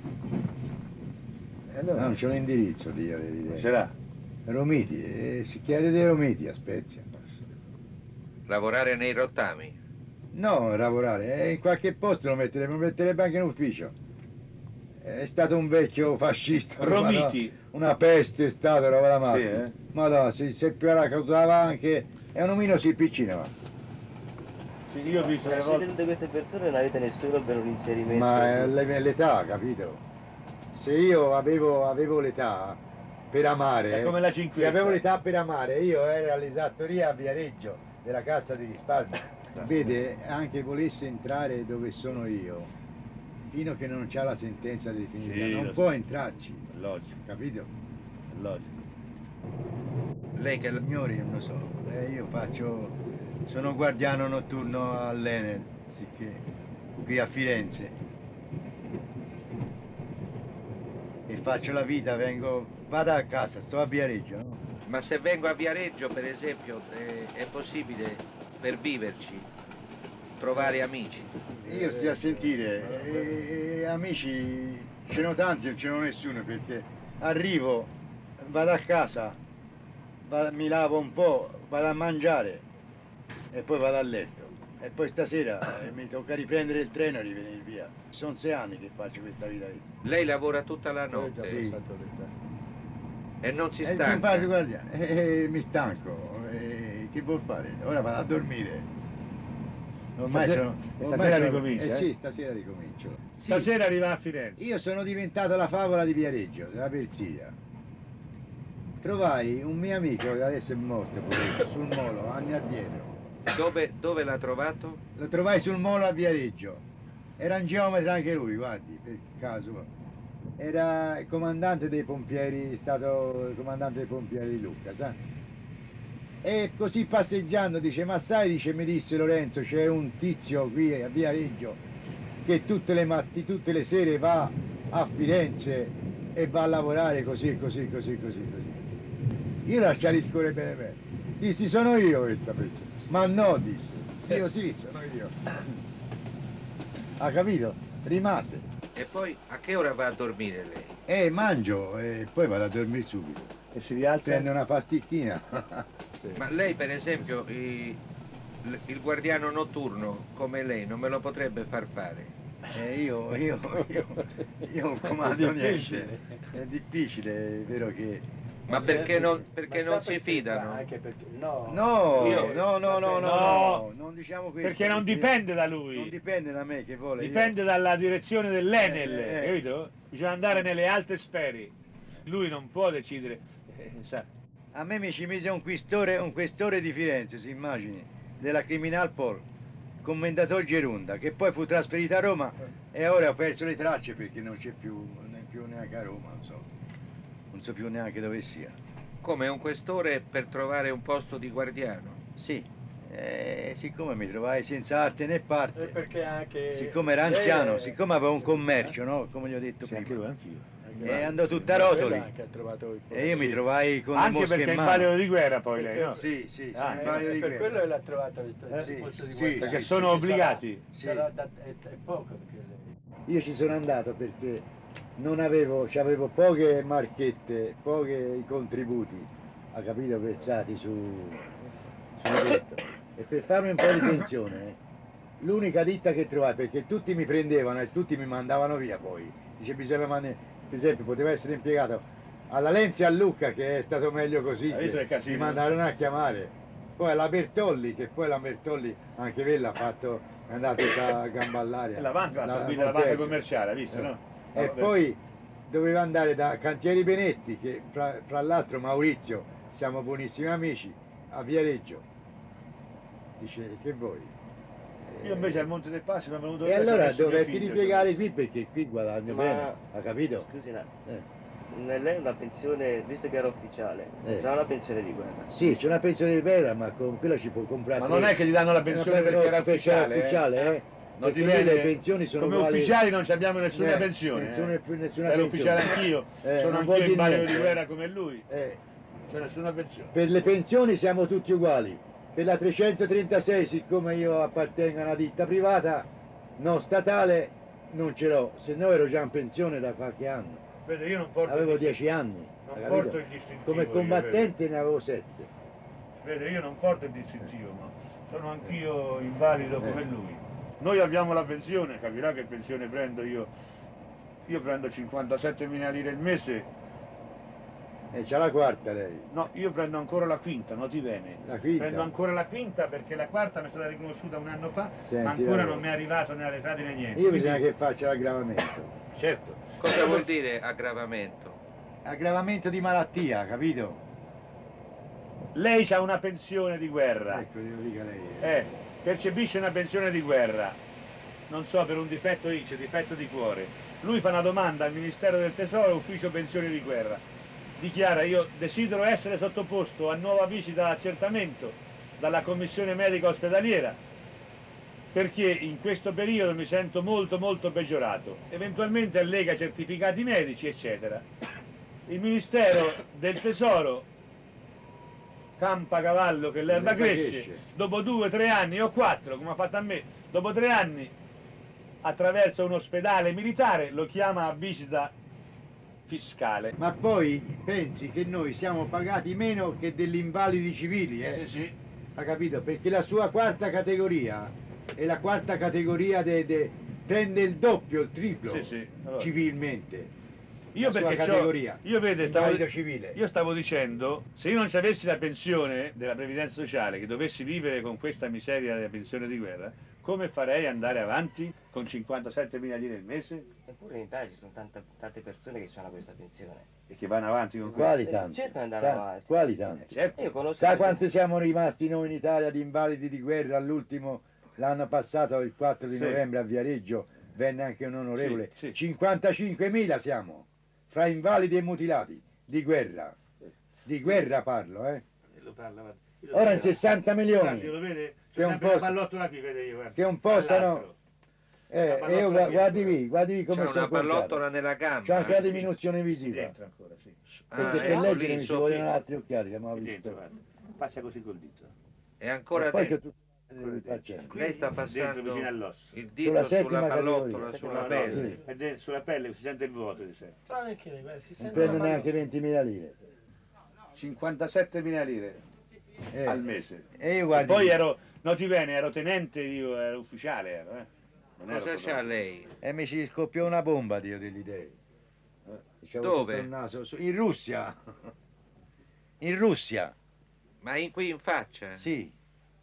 E allora? No, non c'è l'indirizzo di Non l'idea. ce l'ha? Romiti, eh, si chiede dei Romiti a Spezia. Lavorare nei rottami? No, lavorare, eh, in qualche posto lo metterebbe, lo metterebbe anche in ufficio. È stato un vecchio fascista. Romiti. Una, una peste è stato, roba da matti. Sì, eh? Ma no, si, se più la cautava anche, è un omino si piccinava. Sì, io ho visto Tra le volte. tutte queste persone non avete nessuno per un inserimento? Ma è così? l'e- l'età, capito? Se io avevo, avevo l'età per amare, È come la se cinquetta. avevo l'età per amare, io ero all'esattoria a Viareggio della Cassa di Risparmio. Vede, anche volesse entrare dove sono io, fino a che non c'ha la sentenza definitiva, Sì, non lo può so. entrarci, Logico, capito? logico. Lei che... Signori, non lo so, eh, io faccio, sono guardiano notturno all'Enel, sicché, qui a Firenze, faccio la vita, vengo, vado a casa, sto a Viareggio, no? Ma se vengo a Viareggio, per esempio, eh, è possibile per viverci trovare amici? Io sto a sentire, e, e amici ce n'ho tanti, non ce n'ho nessuno, perché arrivo, vado a casa, vado, mi lavo un po', vado a mangiare e poi vado a letto. E poi stasera eh, mi tocca riprendere il treno e rivenire via. Sono sei anni che faccio questa vita qui. Lei lavora tutta la notte? Sì. E non si Eh, stanca? infatti, guarda, eh, mi stanco, eh, che vuol fare? Ora vado a dormire. Ormai Stasera- sono... stasera sono- ricomincia, Eh eh? sì, stasera ricomincio. Sì, Stasera arriva a Firenze. io sono diventato la favola di Viareggio, della Persilia. Trovai un mio amico che adesso è morto, poverino, sul molo, anni addietro. Dove, dove l'ha trovato? Lo trovai sul molo a Viareggio. Era un geometra anche lui, guardi, per caso. Era il comandante dei pompieri, è stato il comandante dei pompieri di Lucca, sa? E così passeggiando dice, ma sai, dice, mi disse Lorenzo, c'è un tizio qui a Viareggio che tutte le mattine, tutte le sere va a Firenze e va a lavorare così, così, così, così, così. Io lasciai scorrere bene bene. Dissi, sono io questa persona. Ma no, disse. Io sì, sono io. Ha capito? Rimase. E poi a che ora va a dormire lei? E mangio e poi vado a dormire subito. E si rialza? Prendo una pasticchina. Ma lei per esempio i- il guardiano notturno come lei non me lo potrebbe far fare? Eh, io, io, io, io non comando niente. È difficile, è vero che... Ma perché non, perché Ma non sa si perché? fidano? Anche perché, no, No, Io- no, no, no, no, No, no, non diciamo questo. Perché non dipende da lui. Non dipende da me che vuole. io- Dipende dalla direzione dell'Enel, Eh, eh. capito? Bisogna andare nelle alte sfere. Lui non può decidere. eh, sa. A me mi ci mise un questore, un questore di Firenze, si immagini, della Criminalpol, commendator Gerunda, che poi fu trasferito a Roma e ora ho perso le tracce perché non c'è più, non è più neanche a Roma, non so. Non so più neanche dove sia. Come un questore per trovare un posto di guardiano? Sì, eh, siccome mi trovai senza arte né E parte, perché anche... siccome era lei anziano, è- siccome avevo un commercio, no? Come gli ho detto Sì, anche lui, prima, anch'io. e andò tutta a Quella rotoli. anche ha trovato il E io mi sì. trovai con le Anche mosche perché in in mano. palio di guerra poi lei, no? Sì, sì, Ah, sì, Eh, in palio di per guerra. quello l'ha trovato il, il Eh, posto di sì, guardia. Perché sì, sono Sarà- obbligati. Sì. sarà da- è, è poco perché lei... Io ci sono andato perché non avevo, avevo poche marchette, pochi contributi, ha capito, versati su, sul tetto. E per farmi un po' di pensione, l'unica ditta che trovai, perché tutti mi prendevano e tutti mi mandavano via poi, dice bisogna mandare, per esempio poteva essere impiegato alla Lenzi e a Lucca, che è stato meglio così, Hai visto che il casino? mi mandarono a chiamare, poi alla Bertolli, che poi la Bertolli anche quella ha fatto, è andata tutta a gamba all'aria. E la banca, la, la, Monteggio. banca commerciale, hai visto, Eh. no? E Vabbè. poi doveva andare da Cantieri Benetti, che fra, fra l'altro Maurizio, siamo buonissimi amici, a Viareggio. Dice, che vuoi? Io invece al Monte dei Passi mi è venuto E detto, allora adesso mio dovetti figlio, ripiegare qui perché qui guadagno Ma- bene, ha capito? Scusi, un attimo. Eh. Lei una pensione, visto che era ufficiale, Eh. c'ha una pensione di guerra. Sì, c'è una pensione di vera, ma con quella ci può comprare. Ma non è che gli danno la pensione Eh, perché era perché ufficiale, eh? ufficiale, eh? Non ti Perché lì vede? le pensioni sono Come uguali- ufficiali non abbiamo nessuna Eh, pensione. nessuna- eh. nessuna Ero pensione. ufficiale anch'io, Eh, sono non vuol anch'io in dire balio niente, di eh. guerra come lui. Eh, C'è nessuna pensione. per le pensioni siamo tutti uguali. Per la trecentotrentasei, siccome io appartengo a una ditta privata, non statale, non ce l'ho, se no ero già in pensione da qualche anno. Vede, io non porto Avevo il- dieci anni, non hai porto capito? il distintivo. Come io, combattente ne avevo sette. Vede, Vede, io non porto il distintivo, ma sono anch'io invalido Eh. come lui. Noi abbiamo la pensione, capirà che pensione prendo io. Io prendo cinquantasettemila lire al mese. E c'ha la quarta lei. No, io prendo ancora la quinta, noti bene. La quinta? Prendo ancora la quinta perché la quarta mi è stata riconosciuta un anno fa, Senti, ma ancora allora. non mi è arrivato né arretrati né niente. Io Quindi- bisogna che faccia l'aggravamento. Certo. Cosa vuol dire aggravamento? Aggravamento di malattia, capito? Lei ha una pensione di guerra. Ecco, glielo dica lei. Eh, percepisce una pensione di guerra, non so, per un difetto I C E, difetto di cuore. Lui fa una domanda al Ministero del Tesoro, ufficio pensioni di guerra. Dichiara, io desidero essere sottoposto a nuova visita d'accertamento dalla commissione medica ospedaliera. perché in questo periodo mi sento molto molto peggiorato, eventualmente allega certificati medici eccetera. Il Ministero del Tesoro campa cavallo che l'erba cresce, cresce, dopo due, tre anni o quattro, come ha fatto a me, dopo tre anni attraverso un ospedale militare lo chiama a visita fiscale. Ma poi pensi che noi siamo pagati meno che degli invalidi civili, eh? Sì, sì. Ha capito? Perché la sua quarta categoria è la quarta categoria de, de, prende il doppio, il triplo, sì, sì. Allora, civilmente. Io la perché sua categoria, io, vede, stavo, civile. io stavo dicendo, se io non ci avessi la pensione della previdenza sociale, che dovessi vivere con questa miseria della pensione di guerra, come farei ad andare avanti con cinquantasettemila lire al mese? Eppure in Italia ci sono tante, tante persone che hanno questa pensione. E che vanno avanti con quali questo? tanti? Cercano di andare tanti. avanti. Quali tanti? Eh, certo. Io conosco Sa quanti siamo rimasti noi in Italia di invalidi di guerra all'ultimo, l'anno passato, il quattro di sì. novembre a Viareggio, venne anche un onorevole, sì, sì. cinquantacinquemila siamo, fra invalidi e mutilati, di guerra. Di guerra parlo, eh. Lo parla, lo Ora in sessanta milioni. Lo vede? Che un po', pallottola qui, vede io, guarda. che un possano... Eh, e io guardi qui, guardi come c'è sono una pallottola nella gamba. c'è anche la eh? diminuzione visiva. Dentro ancora, sì. Perché Ah, per ecco leggere lì, mi ci Sofì. vogliono altri occhiali che abbiamo Dentro, visto. guarda. Faccia così col dito. E ancora E poi dentro. c'è tutto il faccendo. Lei sta Dentro passando vicino all'osso. il Sulla dito settima sulla pallottola, categoria. sulla No, pelle. sì. E dentro, sulla pelle si sente il vuoto di sé. Non prendo neanche ventimila lire. cinquantasettemila lire Eh, al mese. E io E guardi, poi ero, noti bene, ero tenente, io ero ufficiale, ero, eh. Non ero Cosa c'ha colonnello. lei? e mi ci scoppiò una bomba, Dio delle idee. C'avevo Dove? tutto il naso su- In Russia. In Russia, Ma in qui in faccia? sì.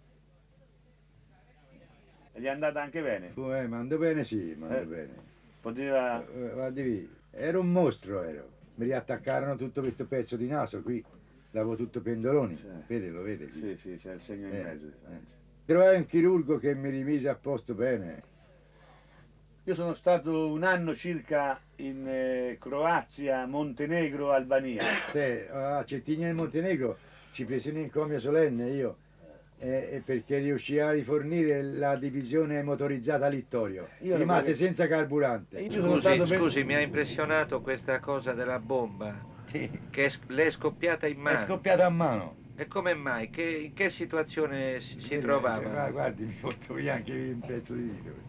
E gli è andata anche bene. Fu, eh, mando bene, sì, mando Eh. bene. Poteva... Eh, guardi qui, ero un mostro, ero. Mi riattaccarono tutto questo pezzo di naso qui. L'avevo tutto pendoloni. Sì. Vede, lo vede? qui? Sì, sì, c'è il segno in Eh, mezzo. eh. Trovai un chirurgo che mi rimise a posto bene. Io sono stato un anno circa in eh, Croazia, Montenegro, Albania. Se, a Cettigna nel Montenegro ci presi un encomio solenne io, eh, eh, perché riuscii a rifornire la divisione motorizzata a Littorio. Io Rimase lo- senza carburante. Io sono Scusi, stato per- scusi, mi ha impressionato questa cosa della bomba Sì. che è, le è scoppiata in È mano. scoppiata a mano. E come mai? Che, in che situazione si, si Eh, trovava? guarda, guardi, mi fotto via anche un pezzo di dito.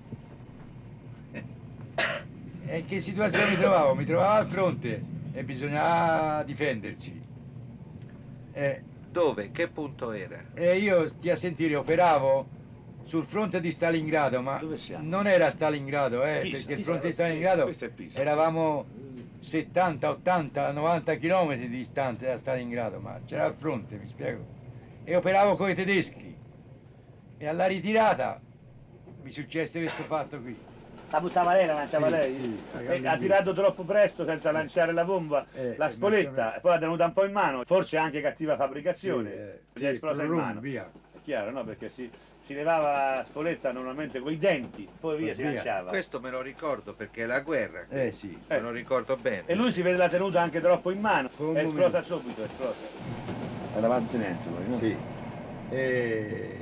E in che situazione mi trovavo? Mi trovavo al fronte e bisognava difendersi. E, Dove? Che punto era? e io, stia a sentire, operavo sul fronte di Stalingrado, ma Dove siamo? non era Stalingrado, eh, Pisa, perché il Pisa. fronte di Stalingrado Questo è Pisa. eravamo settanta, ottanta, novanta chilometri di distante da Stalingrado, ma c'era il fronte, mi spiego. E operavo con i tedeschi. E alla ritirata mi successe questo fatto qui. La buttava lei, la lanciava Sì, lei? sì, E ha tirato troppo presto senza lanciare la bomba, Eh, la eh, spoletta, ma- e poi l'ha tenuta un po' in mano, forse anche cattiva fabbricazione, Sì, eh, gli è sì, esplosa in brum, mano. via. È chiaro, no? Perché si, si levava la spoletta normalmente con i denti, poi via Poi si via. lanciava. Questo me lo ricordo perché è la guerra. che- Eh sì. Me lo ricordo bene. E lui si vede la tenuta anche troppo in mano, Un è esplosa momento. subito, è esplosa. Era tenente poi, no? Sì. E...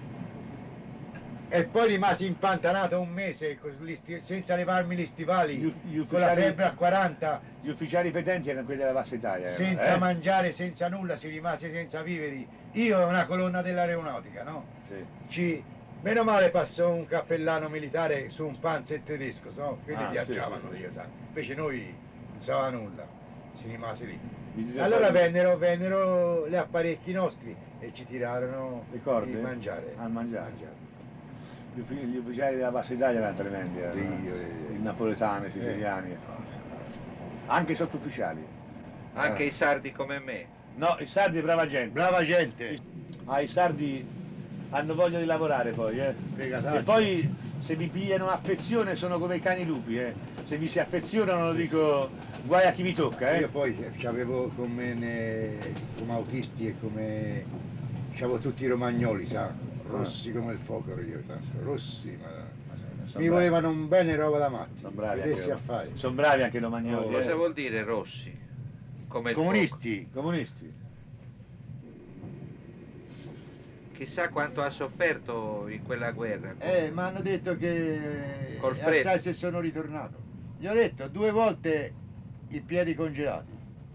e poi rimasi impantanato un mese con gli sti- senza levarmi gli stivali, Gli, gli con la ufficiali, febbre a quaranta, gli ufficiali petenti erano quelli della Bassa Italia. erano, senza eh? mangiare, senza nulla, si rimase senza viveri. Io e una colonna dell'aeronautica, no? Sì. Ci... Meno male passò un cappellano militare su un panzer tedesco, no? Quelli Ah, viaggiavano sì, sì, lì, sai. Invece noi non sapeva nulla, si rimase lì. Vi- Allora vennero, vennero gli apparecchi nostri e ci tirarono Le corde? il mangiare. A mangiare. Gli, uffi- gli ufficiali della Bassa Italia erano tremendi, erano, Dio, eh. i napoletani, i siciliani, anche i sottufficiali. Anche i sardi come me. No, i sardi brava gente. Brava gente! Ah, i sardi hanno voglia di lavorare poi, eh. Fregataggio. E poi se vi pigliano affezione sono come i cani lupi, eh. Se vi si affezionano lo dico guai a chi vi tocca, eh. Io poi avevo come, ne- come autisti e come... c'avevo tutti i romagnoli, sa? Rossi come il fuoco io, sa? Rossi, ma... Sono Mi bravi. volevano un bene roba da matti. Sono bravi Vedessi anche, a fare. sono bravi anche i romagnoli. Oh, eh. Cosa vuol dire rossi? Come il Comunisti. Comunisti. chissà quanto ha sofferto in quella guerra. Eh, mi hanno detto che Col freddo. assai se sono ritornato. Gli ho detto due volte i piedi congelati.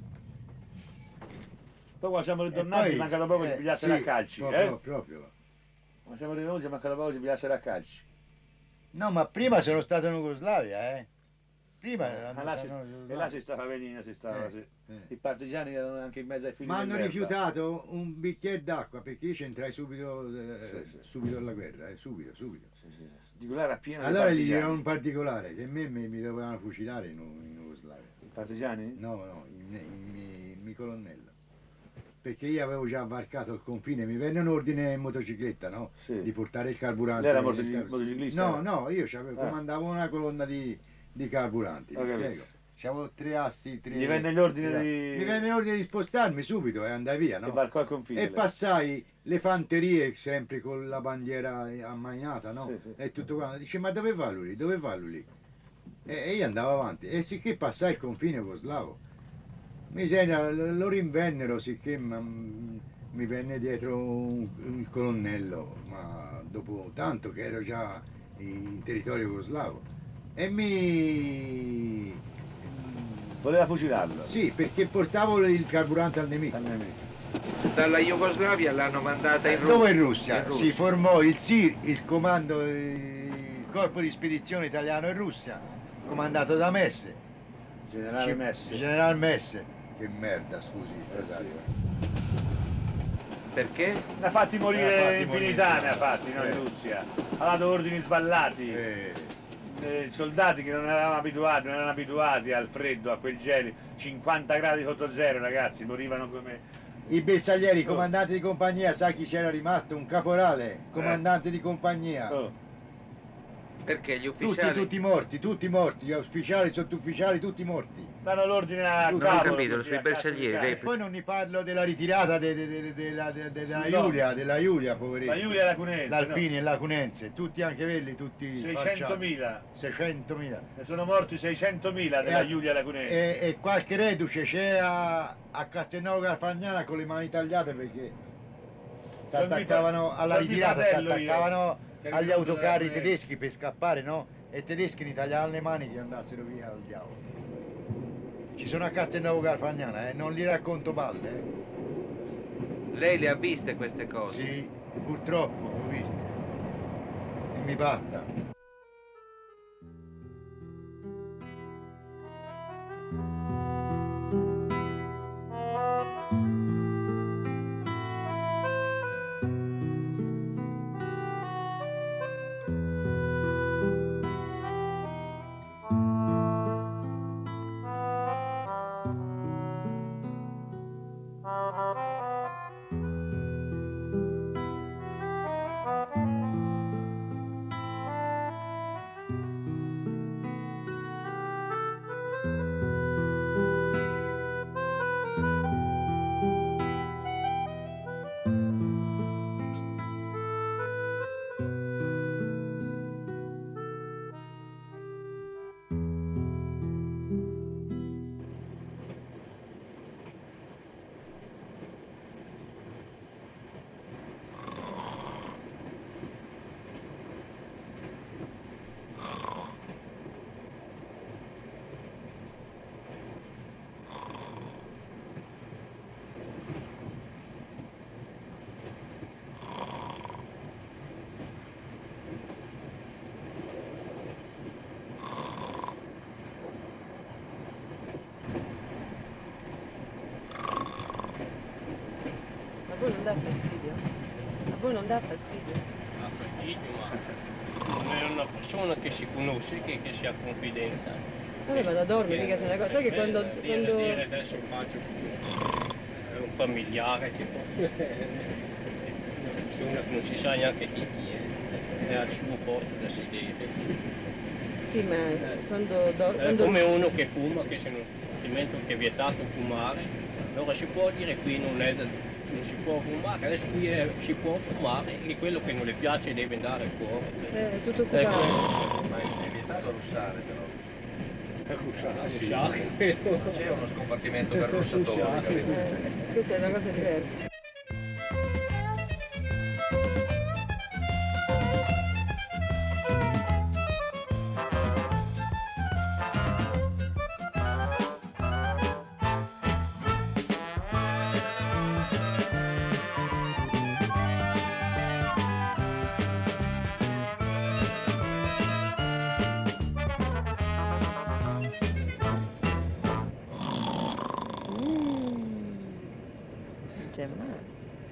Poi quando siamo ritornati poi, ci manca poco eh, di pigliassero sì, a calci, proprio, eh? proprio. Quando siamo ritornati ci manca poco di pigliassero a calci. No, ma prima sono stato in Jugoslavia, eh. Prima Ma là si, e là si stava venendo, si stava, Eh, sì. eh. I partigiani erano anche in mezzo ai figli Mi hanno dell'erba. rifiutato un bicchiere d'acqua perché io c'entrai subito, eh, Sì, sì. subito alla guerra, eh, subito, subito. Sì, sì. Di quello era pieno Allora di gli partigiani. dirò un particolare, che a me mi, mi dovevano fucilare in, in Jugoslavia. I partigiani? No, no, il, il, il, il colonnello. Perché io avevo già varcato il confine, mi venne un ordine in motocicletta, no? Sì. Di portare il carburante. Lei era nel motoci- car- motociclista? No, no, io c'avevo- Ah. comandavo una colonna di, di carburanti, Ho mi capito. spiego. C'avevo tre assi, tre... Gli venne l'ordine tre- di- Mi venne l'ordine di spostarmi subito e andai via, Che no? varcò il confine. E lei. passai le fanterie sempre con la bandiera ammainata, no? Sì, sì. E tutto quanto. Dice, ma dove va lui? Dove va lui? E, e io andavo avanti. E sicché passai il confine jugoslavo. Mi sembra, lo rinvennero, sicché ma, mm, mi venne dietro un, un colonnello, ma dopo tanto che ero già in territorio jugoslavo. E mi... Voleva fucilarlo. Sì, perché portavo il carburante al nemico. Al nemico. Dalla Jugoslavia l'hanno mandata in Russia. Dove in Russia? In Russia. Si formò il S I R, il comando, il corpo di spedizione italiano in Russia, comandato da Messe. Generale Ci- Messi. General Messe. Che merda, scusi, Rosario. Perché? Ne ha fatti morire Ne ha fatti infinità, morire. ne ha fatti, no, in Eh. Russia. Ha dato ordini sballati. Eh, Eh, soldati che non eravamo abituati, non erano abituati al freddo, a quel gelo, cinquanta gradi sotto zero, ragazzi, morivano come... I bersaglieri, comandante di compagnia, sa chi c'era rimasto? Un caporale, comandante di compagnia. Oh, Perché gli Tutti, ufficiali... tutti morti, tutti morti, gli ufficiali, sottufficiali, tutti morti. danno l'ordine a Non ho cavolo. capito, così, sui a cazzo di bersaglieri, cane. lei- E poi non ne parlo della ritirata de- de- de- de- della, de- de- della No. Giulia, della Giulia, poverino. La Giulia Lacunense, L'Alpini e l'Acunense, tutti anche quelli, tutti seicentomila. seicentomila. Ne sono morti seicentomila della E- Giulia Lacunense. E, e qualche reduce c'è a, a Castelnuovo Garfagnana con le mani tagliate perché si Sono mio attaccavano fra- alla sono mio ritirata, si fratello io, attaccavano che è agli venuto autocarri dalla Lacunense. tedeschi per scappare, no? E i tedeschi gli tagliavano le mani che andassero via al diavolo. Ci sono a Castelnuovo Garfagnana, eh? Non li racconto balle, eh? Lei le ha viste queste cose? Sì, purtroppo ho viste. E mi basta. Ma a voi non dà fastidio? A voi non dà fastidio? Ha fastidio, ma non è una persona che si conosce, che, che si ha confidenza. Vabbè, ma da dormire, mica se ne cosa. Sai che quando... Dire, quando... dire adesso faccio è un familiare, che poi una persona che non si sa neanche chi, chi è, è al suo posto da sedere. Sì, ma quando... do- È quando... come uno che fuma, che se non dimentico che è vietato fumare, allora si può dire qui non è da- non si può fumare, adesso qui è- si può fumare e quello che non le piace deve andare fuori. Eh, è tutto Ecco. occupato. Ma è vietato russare però. Russare, Non c'è uno scompartimento per russatori, capito? Eh, questa è una cosa diversa. c'è male.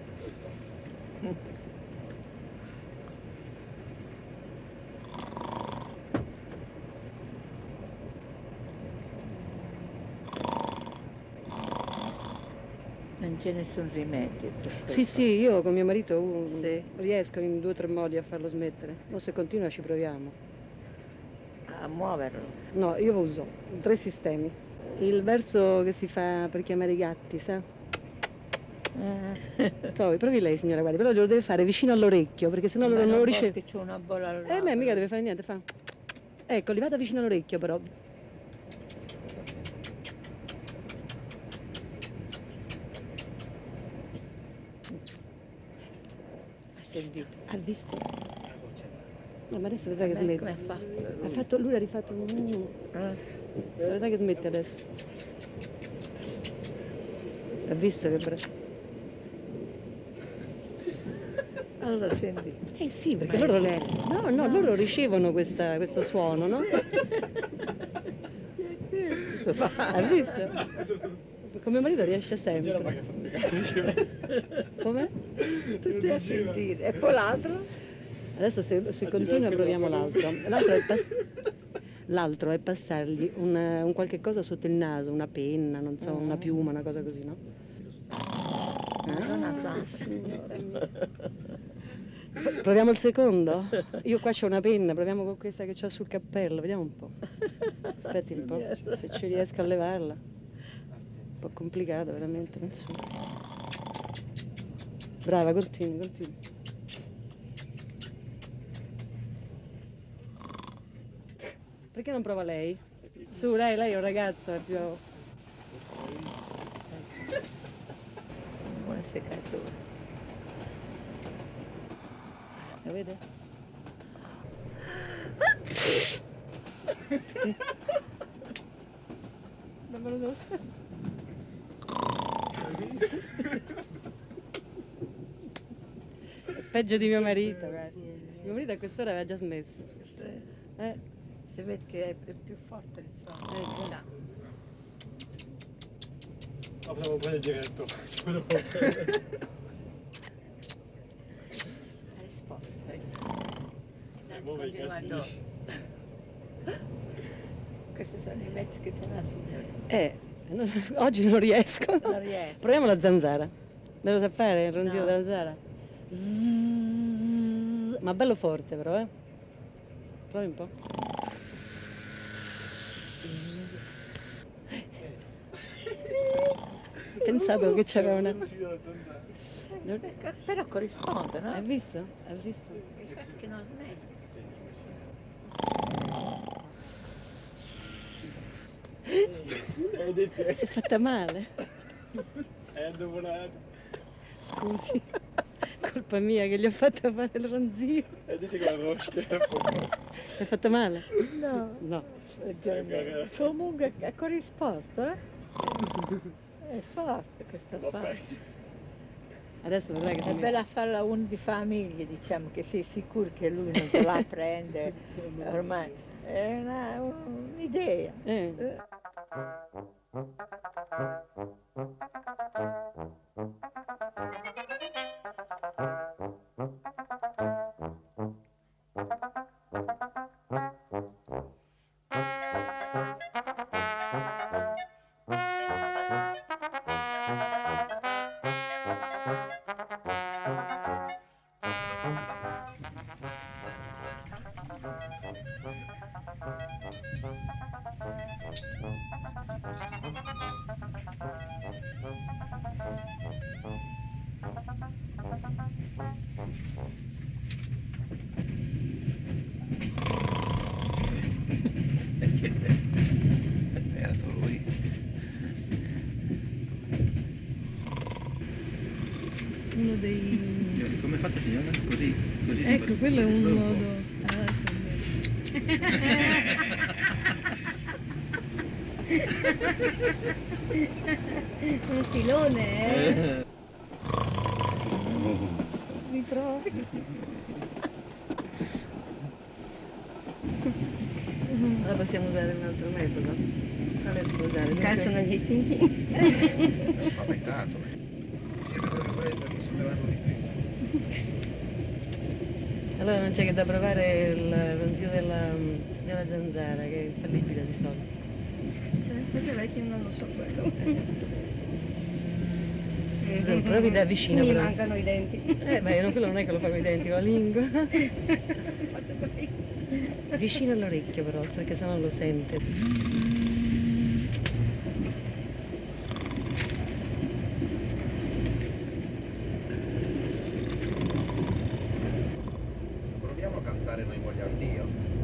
Non c'è nessun rimedio per questo. Sì, sì, io con mio marito uh, Sì. riesco in due o tre modi a farlo smettere. No, se continua ci proviamo. A muoverlo. No, io uso tre sistemi. Il verso che si fa per chiamare i gatti, sa? Provi, provi lei, signora, guardi, però glielo deve fare vicino all'orecchio, perché sennò loro non lo riceve. Che c'è una bolla al Eh beh, mica deve fare niente, fa. Ecco, li vada vicino all'orecchio però. Sentito. Ha visto? No, ma adesso vedrà che Come- smette. come ha fatto? Ha fatto, lui ha rifatto un... Eh? Vedrà che smette adesso. Ha visto che bravo. Allora senti. Eh sì, perché Ma è loro... serio? No, no, No. loro ricevono questa- questo suono, no? Ha visto? Con mio marito riesce sempre. Come? Tutti a sentire. E poi l'altro? Adesso se, se continua proviamo l'altro. L'altro è, pass- l'altro è passargli un, un qualche cosa sotto il naso, una penna, non so, una piuma, una cosa così, no? Non ha Ah, senso. signora mia. Pro- Proviamo il secondo? Io qua c'ho una penna, proviamo con questa che ho sul cappello, vediamo un po'. Aspetti un po', se ci riesco a levarla. Un po' complicato veramente, non so. Brava, continui, continui. Perché non prova lei? Su, lei, lei è un ragazzo, è più... Buona seccatura. La vede? Non me lo devo stare. È peggio di mio marito, guarda. Mio marito a quest'ora aveva già smesso. Eh. Si vede che è più forte il suono. Ecco. No. Ma possiamo prendere diretto. La risposta. E muove i caschi. Questi sono i mezzi che ti hanno assegnato. Eh, non- oggi non riesco. Non riesco. Proviamo la zanzara. Lei lo sa fare il ronzio No. della zanzara? Zzzz. Ma bello forte però, eh. Provi un po'. Pensato che c'era una... Però corrisponde, no? Hai visto? Hai visto? Infatti che non smette. Si è fatta male. È indovinato. Scusi, colpa mia che gli ho fatto fare il ronzio. E dite che la rosca È fatta male? No. No. Comunque ha corrisposto, eh? È forte questa parte. Adesso vedrai che È si bella farla uno di famiglia, diciamo, che sei sicuro che lui non te la prende. Ormai è una- un'idea. Eh. Eh. Beato lui. Uno dei... Come è fatto signora? Così? Così si Ecco, fa- quello è un Quello modo... Un filone, eh? Mi provi? Ora possiamo usare un altro metodo. Quale si può usare? Calcio negli stinchi. Spaventato. Siete provarlo ripreso. Allora non c'è che da provare il ronzio della, della zanzara, che è infallibile di solito. Cioè, perché vecchio non lo so quello. Se provi da vicino Mi però. mancano i denti. Eh, ma non, quello non è che lo fa con i denti, con la lingua. Faccio così. Vicino all'orecchio però, perché sennò lo sente. Proviamo a cantare Noi vogliamo Dio.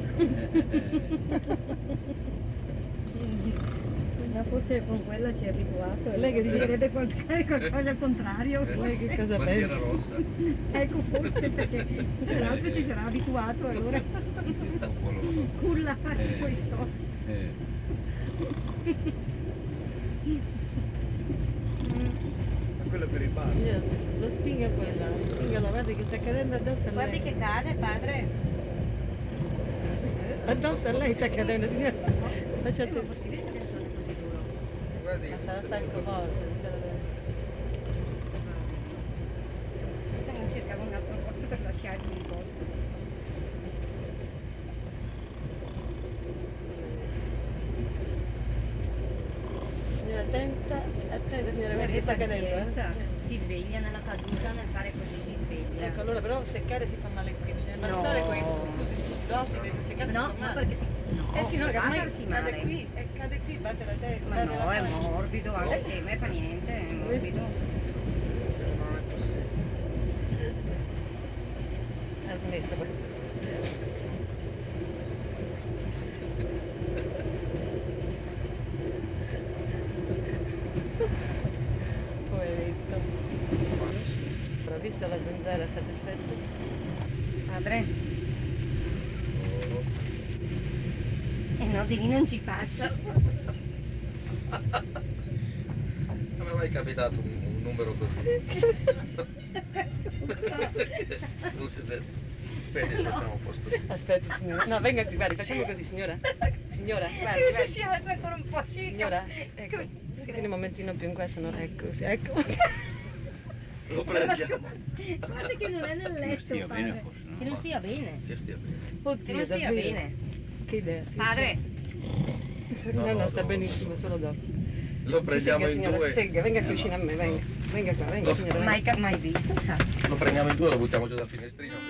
Ma forse con quella ci è abituato e Lei che dice- dovrebbe qualcosa al contrario. Lei che forse. cosa Bandiera pensa? rossa. Ecco, forse perché l'altro ci sarà abituato, allora Un po' lo- culla i suoi soldi. Eh. Ma quello è per il basso. Signora, lo spinga quella, spinga là, guardi che sta cadendo addosso a lei. Guardi che cade, padre. Addosso a lei sta cadendo, signora. Faccia Eh, ma è attenzione. possibile che non sono così duro? Guardi, Ma sarà se stanco non- morto, mi sa da- Questa non cercava un altro posto per lasciargli il posto. Signora, attenta, attenta signora, guardi che sta cadendo. Pazienza. Eh. Si sveglia nella caduta, nel fare così si sveglia. Ecco, allora però se cade si fa male qui, bisogna balzare No. questo, scusi, scusi, lo alzi, vedi, se cade si No, fa no, male. perché si... No, Eh sì, no, che ormai cadersi cade male. qui, e cade qui, batte la testa, Ma batte no, la è faccia. morbido, anche se a me fa niente, è morbido. Non è possibile. Ha smesso però. Poveretto. Però visto la zanzara ha fatto effetto. Padre. Eh no, di lì non ci passa. Non mi è mai capitato un, un numero così. Non si deve. Aspetta, facciamo un posto. Aspetta signora, no venga qui, guardi, facciamo così signora. Signora, guardi, Se guardi. si alza ancora un po', sì. Signora, ecco, si viene un momentino più in qua, se no, ecco, sì, ecco. Lo prendiamo. Guarda che non è nel letto, padre. Che non stia bene. Che stia bene. Che Oddio, non stia davvero. bene. Che idea. Sì, Padre. sì. No, no, sta benissimo, solo dopo. Lo Si prendiamo segga, in signora, due. si segga, venga qui vicino a me, venga. Venga qua, venga signora. venga. Mai, mai visto, sa? Lo prendiamo in due e lo buttiamo giù dal finestrino.